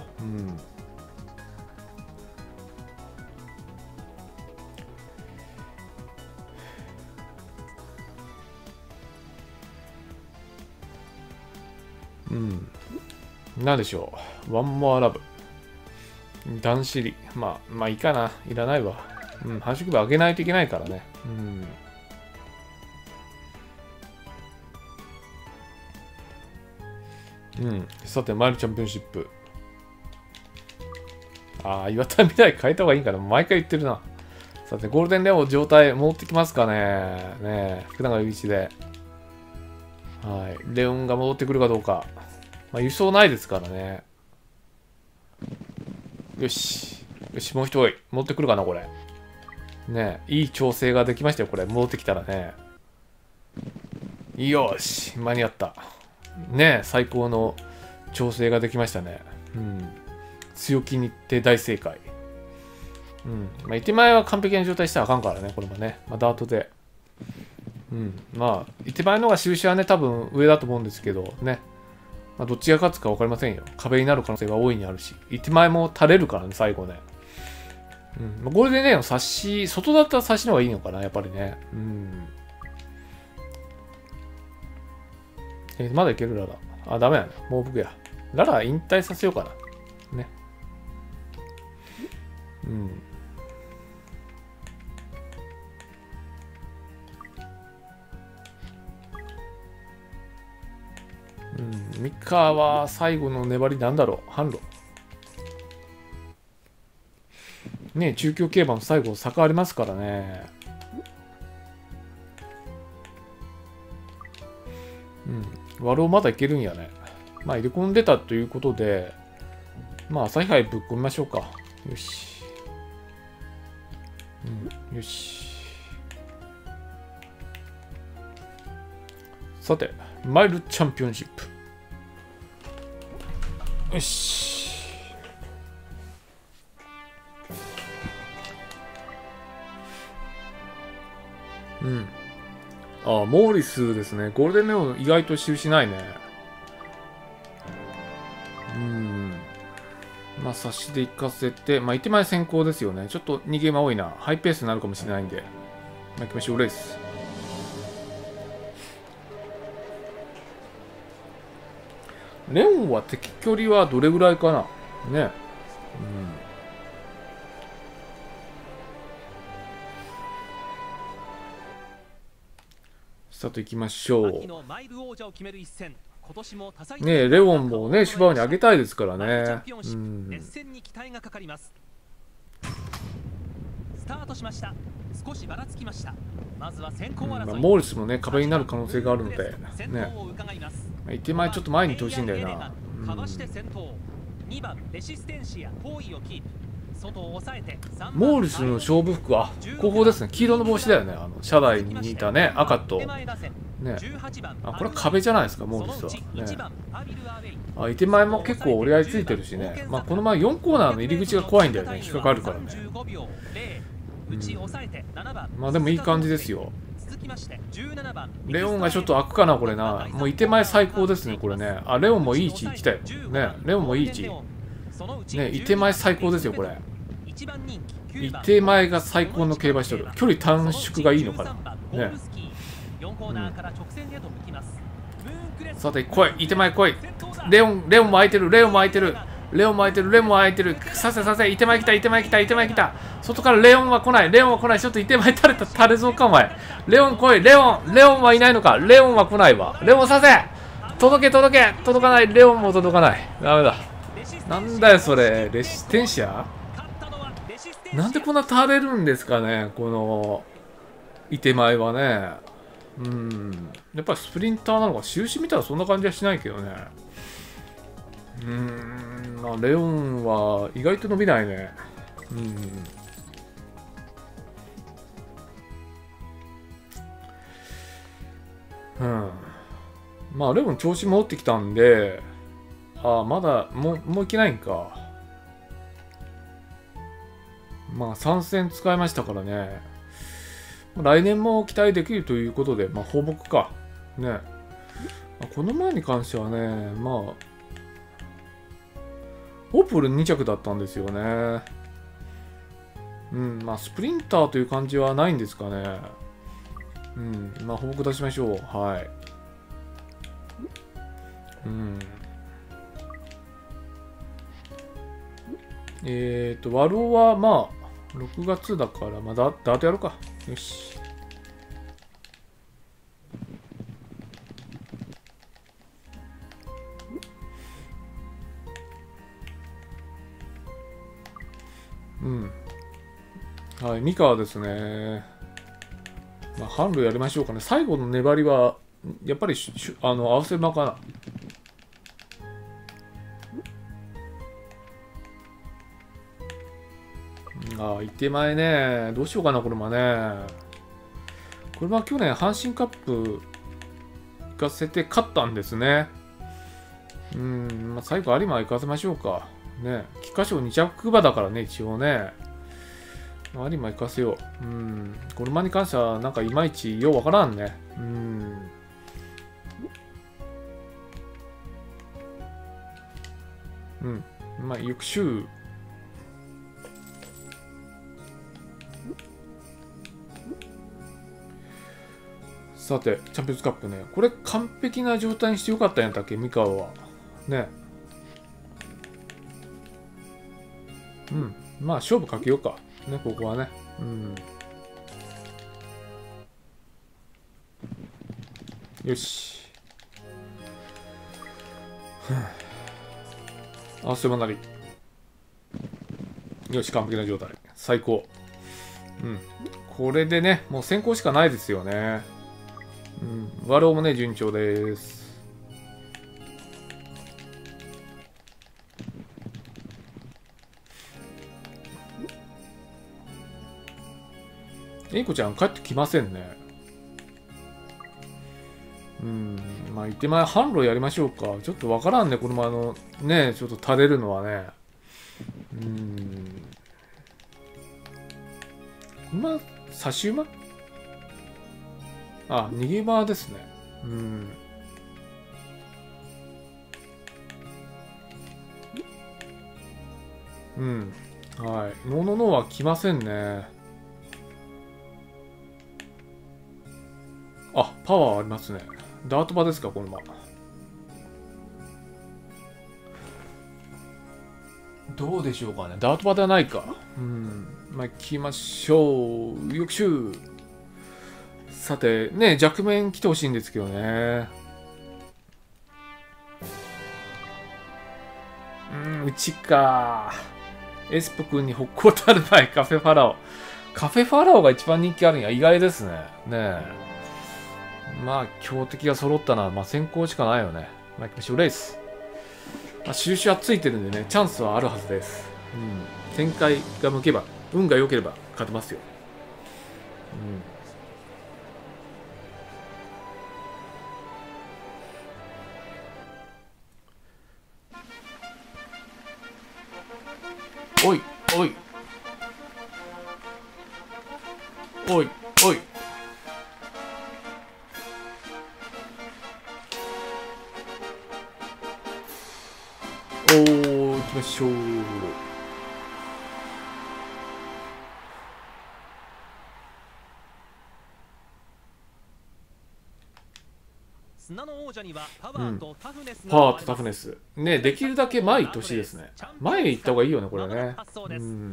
なんでしょう。ワンモアラブ。男子里。まあいいかな。いらないわ。繁殖部上げないといけないからね。さて、マイルチャンピオンシップ。ああ、岩田未来変えた方がいいかな。毎回言ってるな。さて、ゴールデンレオ状態戻ってきますかね。ねえ、福永祐一で。はい。レオンが戻ってくるかどうか。まあ、輸送ないですからね。よし。よし、もう一人。戻ってくるかな、これ。ねえ、いい調整ができましたよ、これ。戻ってきたらね。よし、間に合った。ねえ、最高の調整ができましたね。強気にいって大正解。まあ、一手前は完璧な状態したらあかんからね、これもね。まあ、ダートで。まあ、一手前の方が印はね、多分上だと思うんですけど、ね。まあ、どっちが勝つか分かりませんよ。壁になる可能性が大いにあるし。一手前も垂れるからね、最後ね。まあ、ゴールデンレイの差し、外だったら差しの方がいいのかな、やっぱりね。まだいけるララ。あ、ダメやね。もう僕や。ララ引退させようかな。ね。ミカは最後の粘りなんだろう。販路。ね、中京競馬の最後、差ありますからね。ワローまだいけるんやね。まあ入れ込んでたということで、まあ朝日杯ぶっ込みましょうか。よし。よし。さて、マイルチャンピオンシップ。よし。 ああ、モーリスですね。ゴールデンレオン意外と印ないね。まあ、差しで行かせて、まあ、1手前先行ですよね。ちょっと逃げ間多いな。ハイペースになるかもしれないんで。まあ、行きましょう、レース。レオンは敵距離はどれぐらいかなね。さて行きましょう。ねえ、レオンもね、シュバオにあげたいですからね。 熱戦に期待がかかります。スタートしました。少しばらつきました。まずは先行争い。 モーリスもね、壁になる可能性があるので、ね。1手前ちょっと前に行ってほしいんだよな。 かわして先頭。2番レシステンシア、包囲をキープ。外を抑えてモーリスの勝負服は後方ですね。黄色の帽子だよね。車内にいたね、赤と。ね。あ、これは壁じゃないですか、モーリスは。ね。あ、1手前も結構折り合いついてるしね。まあ、この前4コーナーの入り口が怖いんだよね。引っかかるからね。まあ、でもいい感じですよ。レオンがちょっと開くかな、これな。もう1手前最高ですね、これね。あ、レオンもいい位置来たよ。ね。レオンもいい位置。ね、1手前最高ですよ、これ。1手前が最高の競馬しとる。距離短縮がいいのかな。ね。さて、来い。1手前来い。レオンも空いてる。レオンも空いてる。レオンも空いてる。レオンも空いてる。させ。1手前来た。1手前来た。1手前来た。外からレオンは来ない。レオンは来ない。ちょっと1手前垂れそうか、お前。レオン来い。レオンはいないのか。レオンは来ないわ。レオンさせ。届かない。レオンも届かない。ダメだ。なんだよそれ、レシステンシア？なんでこんな垂れるんですかね、このい手前はね。やっぱりスプリンターなのか、印見たらそんな感じはしないけどね。まあ、レオンは意外と伸びないね。まあ、レオン調子戻ってきたんで、ああ、まだ、もういけないんか。まあ、参戦使いましたからね。来年も期待できるということで、まあ、放牧か。ね。この前に関してはね、まあ、ホープル2着だったんですよね。まあ、スプリンターという感じはないんですかね。まあ、放牧出しましょう。はい。ワロはまあ、6月だから、まあ、ダートやろうか。よし。はい、ミカはですね、まあ、販路やりましょうかね。最後の粘りは、やっぱり合わせ馬かな。1手前ね。どうしようかな、これもね。これは去年、阪神カップ行かせて勝ったんですね。まあ、最後、有馬行かせましょうか。ね。菊花賞2着馬だからね、一応ね。有馬行かせよう。この馬に関しては、なんかいまいちようわからんね。まあ、翌週。さて、チャンピオンズカップね。これ完璧な状態にしてよかったんやったっけ、三河は。ね。まあ、勝負かけようか。ね、ここはね。よし。合わせ馬なり。よし、完璧な状態。最高。これでね、もう先行しかないですよね。ワローもね、順調です。エイコちゃん帰ってきませんね。まあ、行って前、販路やりましょうか。ちょっとわからんね、このね、ちょっと垂れるのはね。差し馬あ、逃げ場ですね。うん。うん。はい。のののは来ませんね。あ、パワーありますね。ダート場ですか、この馬。どうでしょうかね。ダート場ではないか。うん。まあ、行きましょう。よくしゅう。さて、ね、弱面来てほしいんですけどね。うちか。エスポ君に北光たるまい、カフェファラオ。カフェファラオが一番人気あるんや。意外ですね。ねえ。まあ、強敵が揃ったのは、まあ、先行しかないよね。まあ、行きましょう。レース。まあ、収集はついてるんでね、チャンスはあるはずです。うん。展開が向けば、運が良ければ勝てますよ。うん。おい、おい。おい、おい。おー、行きましょう。 砂の王者にはパワーとタフネスパワーとタフネス。ね、できるだけ前行ってほしいですね。前行った方がいいよね、これね。うん。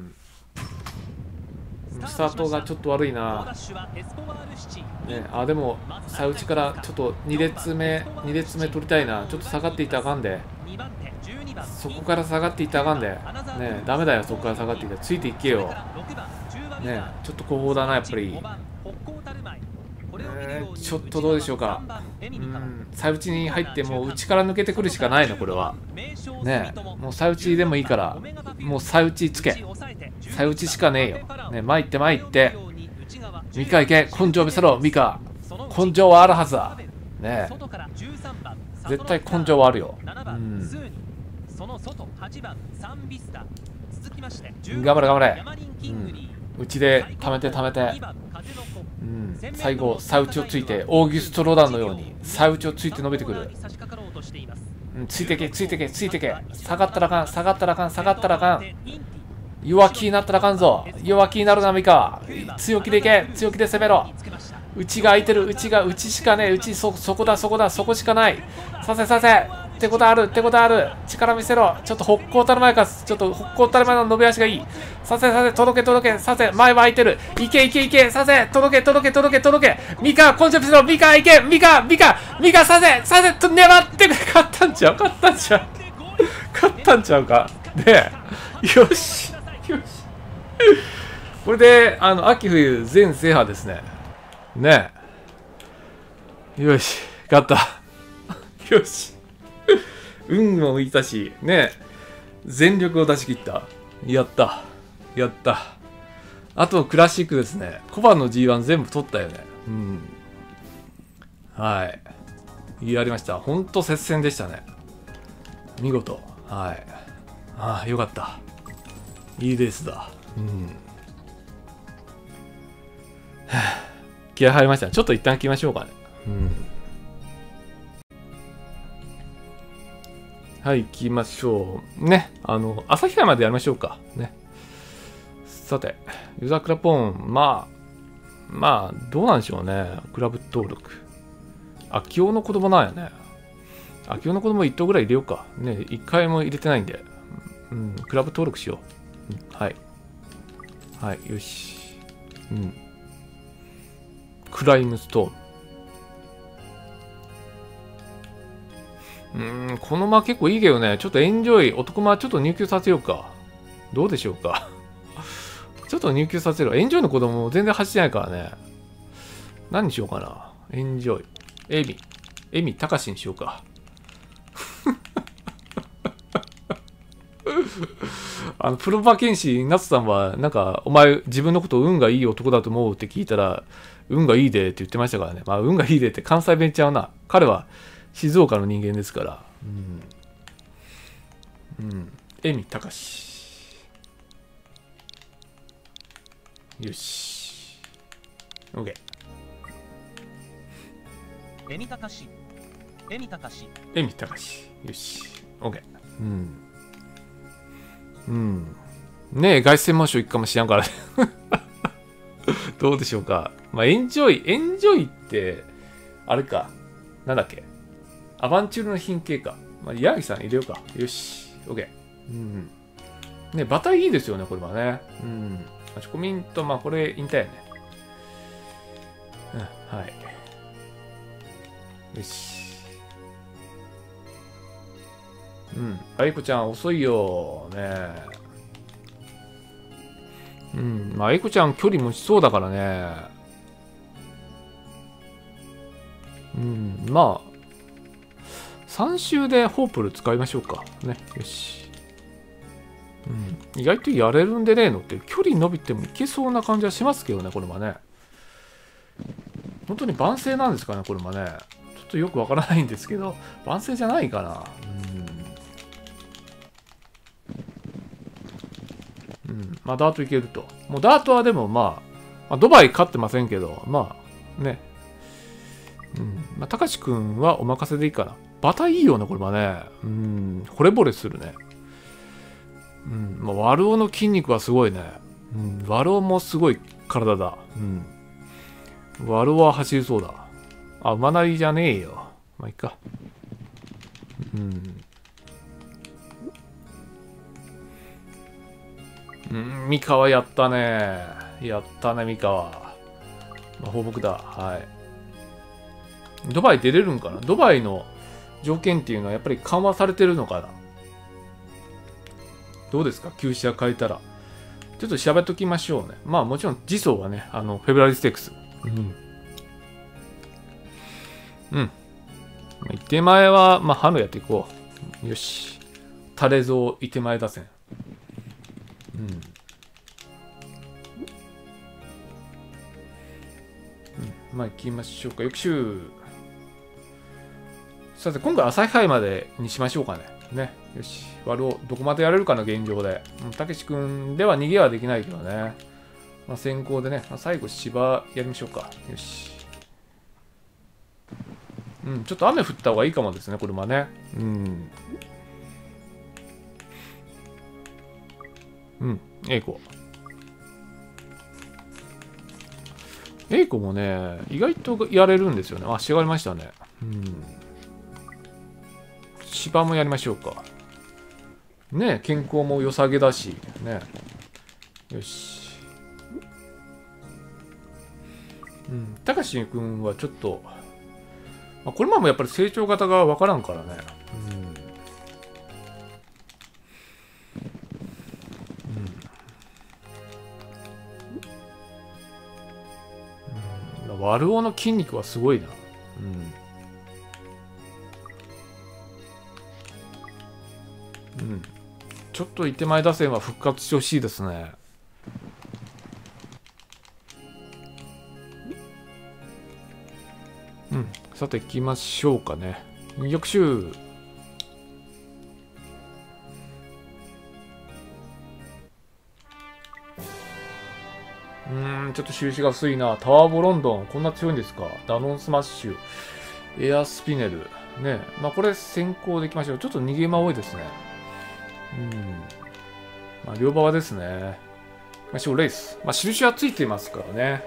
スタートがちょっと悪いな。ね、あ、でも、最内からちょっと2列目取りたいな。ちょっと下がっていったらあかんで。そこから下がっていったらあかんで。ね、ダメだよ、そこから下がっていったら。ついていけよ。ね、ちょっと後方だな、やっぱり。ちょっとどうでしょうか。最内に入ってもう内から抜けてくるしかないの、これは。ねえ、もう最内でもいいから、もう最内つけ。最内しかねえよ。ね、前行って前行って。ミカ行け、根性見せろ、ミカ。根性はあるはずだ。ねえ。絶対根性はあるよ。うん。頑張れ頑張れ。うん。内で溜めて溜めて。うん、最後、最内をついて、オーギュストロダンのように、最内をついて伸びてくる。うん、ついてけ、ついてけ、ついてけ。下がったらあかん、下がったらあかん、下がったらあかん。弱気になったらあかんぞ。弱気になるな、ミカ。強気でいけ、強気で攻めろ。内が空いてる、内しかねえ、そこだ、そこだ、そこしかない。させさせ。ってことある、ってことある。力見せろ。ちょっと北光たる前か、ちょっと北光たる前の伸び足がいい。させさせ、届け届け、させ、前は空いてる。いけいけいけ、させ、届け届け届け届け。ミカ、根性見せろ、ミカ、いけ、ミカ、させ、させ、と粘って、勝ったんちゃう勝ったんちゃう勝ったんちゃうか。で、よし、よし。これで、秋冬全制覇ですね。ねえ。よし、勝った。よし。運も向いたし、ねえ。全力を出し切った。やった。やった。あと、クラシックですね。コバの G1 全部取ったよね。うん。はい。やりました。ほんと接戦でしたね。見事。はい。ああ、よかった。いいレースだ。うん。気合入りましたね。ちょっと一旦来ましょうかね。うん。はい、行きましょう。ね。朝日会までやりましょうか。ね。さて、ユーザークラブポーン。まあ、どうなんでしょうね。クラブ登録。秋夫の子供なんやね。秋夫の子供1頭ぐらい入れようか。ね、1回も入れてないんで。うん、クラブ登録しよう。うん、はい。はい、よし。うん。クライムストーン。この馬結構いいけどね。ちょっとエンジョイ、男馬ちょっと入厩させようか。どうでしょうか。ちょっと入厩させろ。エンジョイの子供全然走ってないからね。何にしようかな。エンジョイ。エミ、タカシにしようか。プロ馬剣士、ナツさんは、なんか、お前、自分のこと運がいい男だと思うって聞いたら、運がいいでって言ってましたからね。まあ、運がいいでって関西弁ちゃうな。彼は静岡の人間ですから。うん。エミ、タカシ。よし。OK。 エミタカシ。エミタカシ。 エミタカシ。よし。OK。うん。うん。ねえ、凱旋門賞行くかもしれんからね。どうでしょうか。まあ、エンジョイって、あれか。なんだっけ。アバンチュールの品系か。まあ、ヤギさん入れようか。よし。OK。うん。ね、バターいいですよね、これはね。うん。チョコミント、まあ、これ、引退やね。うん、はい。よし。うん。あいこちゃん、遅いよ。ね。うん。まあ、あいこちゃん、距離持ちそうだからね。うん。まあ、3周でホープル使いましょうか。ね。よし。うん。意外とやれるんでねえのって、距離伸びてもいけそうな感じはしますけどね、これはね。本当に万世なんですかね、これもね。ちょっとよくわからないんですけど、万世じゃないかな。うん。まあ、ダートいけると。もうダートはでもまあ、ドバイ勝ってませんけど、まあ、ね。うん。まあ、たかしくんはお任せでいいかな。バタいいよね、これはね。うん。惚れ惚れするね。うん。まあ、ワルオの筋肉はすごいね。うん。ワルオもすごい体だ。うん。ワルオは走りそうだ。あ、馬なりじゃねえよ。まあ、いっか。うん。三河やったね。やったね、三河。まあ、放牧だ。はい。ドバイ出れるんかな。ドバイの条件っていうのはやっぱり緩和されてるのかな。どうですか、旧車変えたら。ちょっと調べときましょうね。まあもちろん、次走はね、フェブラリーステークス。うん。うん。伊手前は、まあ、春やっていこう。よし。タレゾウ伊手前打線。うん。まあ行きましょうか。翌週。さて、今回朝日杯までにしましょうかね。ね。よし。割るをどこまでやれるかの現状で。たけし君では逃げはできないけどね。まあ、先行でね。まあ、最後芝やりましょうか。よし。うん、ちょっと雨降った方がいいかもですね、これはね。うん。うん、エイコ。エイコもね、意外とやれるんですよね。あ、仕上がりましたね。うん。芝もやりましょうか。ね、健康も良さげだし。ね。よし。うん。たかしくんはちょっと、まあ、これもやっぱり成長型がわからんからね。ワルオの筋肉はすごいな。うん。ちょっと伊手前打線は復活してほしいですね。うん。さて行きましょうかね。翌週。ちょっと収支が薄いな。タワーボロンドン、こんな強いんですか。ダノンスマッシュ、エアスピネル。ね。まあこれ先行でいきましょう。ちょっと逃げ馬多いですね。まあ両馬場ですね。まあ、レース。まあ印はついてますからね。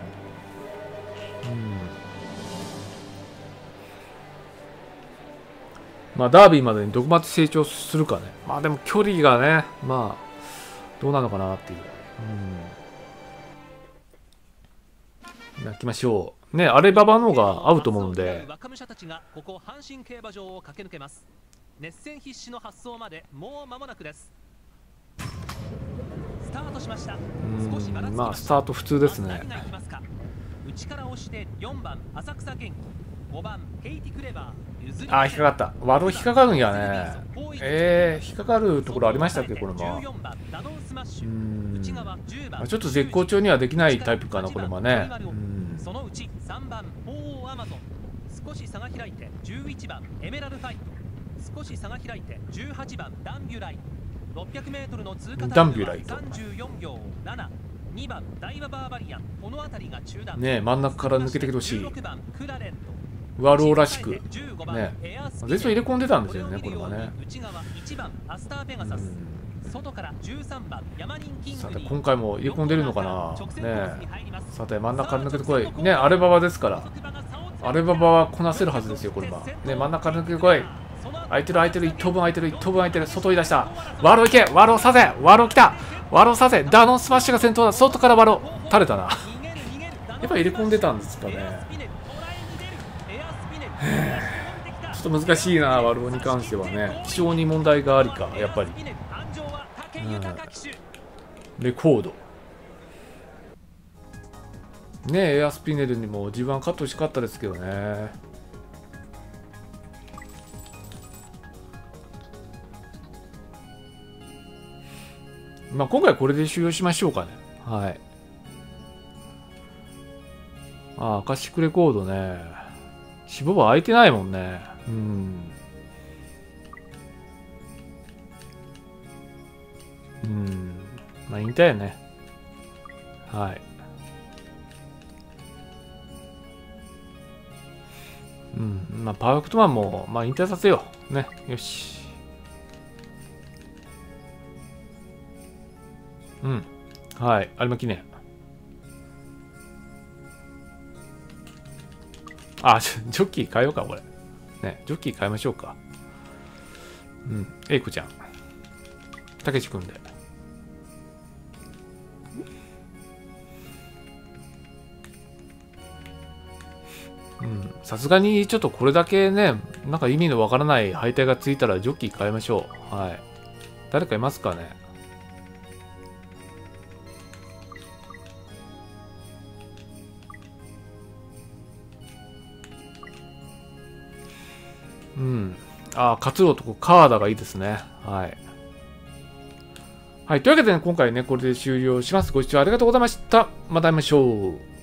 まあダービーまでにどこまで成長するかね。まあでも距離がね、まあ、どうなのかなっていう。行きましょう。ね、あれ馬場の方が合うと思うんで。 若武者たちがここ阪神競馬場を駆け抜けます。熱戦必至の発走までもう間もなくです。スタートしました。少しばらつきました。 まあスタート普通ですね。 内から押して4番浅草元気、5番ヘイティクレバー。 あ、引っかかった。ワロ引っかかるんやね。引っかかるところありましたっけ、これも。ちょっと絶好調にはできないタイプかな、これもね。 そのうち3番鳳凰アマゾン、少し差が開いて11番エメラルファイト、少し差が開いて18番ダンビュライト、600mの通過タイムは34秒7、2番ダイワバーバリアン、この辺りが中段。 ねえ、真ん中から抜けてきてほしい。 16番クラレント、 ワローらしくね、前走入れ込んでたんですよね、これはね。さて今回も入れ込んでるのかなね。さて真ん中抜けてこいね、アレババですから、アレババはこなせるはずですよ、これはね。真ん中抜けてこい、空いてる空いてる、1等分空いてる、1等分空いてる、外に出した、ワロー行け、ワローさせ、ワロー来た、ワローさせ、ダノンスマッシュが先頭だ、外からワロー垂れたな。やっぱ入れ込んでたんですかね。ちょっと難しいな、ワローに関してはね。気象に問題がありか、やっぱり。レコード。ねえ、エアスピネルにも G1 カット欲しかったですけどね。まあ今回これで終了しましょうかね。はい。ああ、アカシックレコードね。脂肪は空いてないもんね。うん。まあ引退やね。はい。まあパーフェクトマンも、まあ引退させよう。ね。よし。はい。有馬記念。あ、ジョッキー変えようか、これ。ね、ジョッキー変えましょうか。エイコちゃん。たけし君で。さすがにちょっとこれだけね、なんか意味のわからない敗退がついたらジョッキー変えましょう。はい。誰かいますかね。ああ、活路とカーダがいいですね。はい。はい。というわけでね、今回ね、これで終了します。ご視聴ありがとうございました。また会いましょう。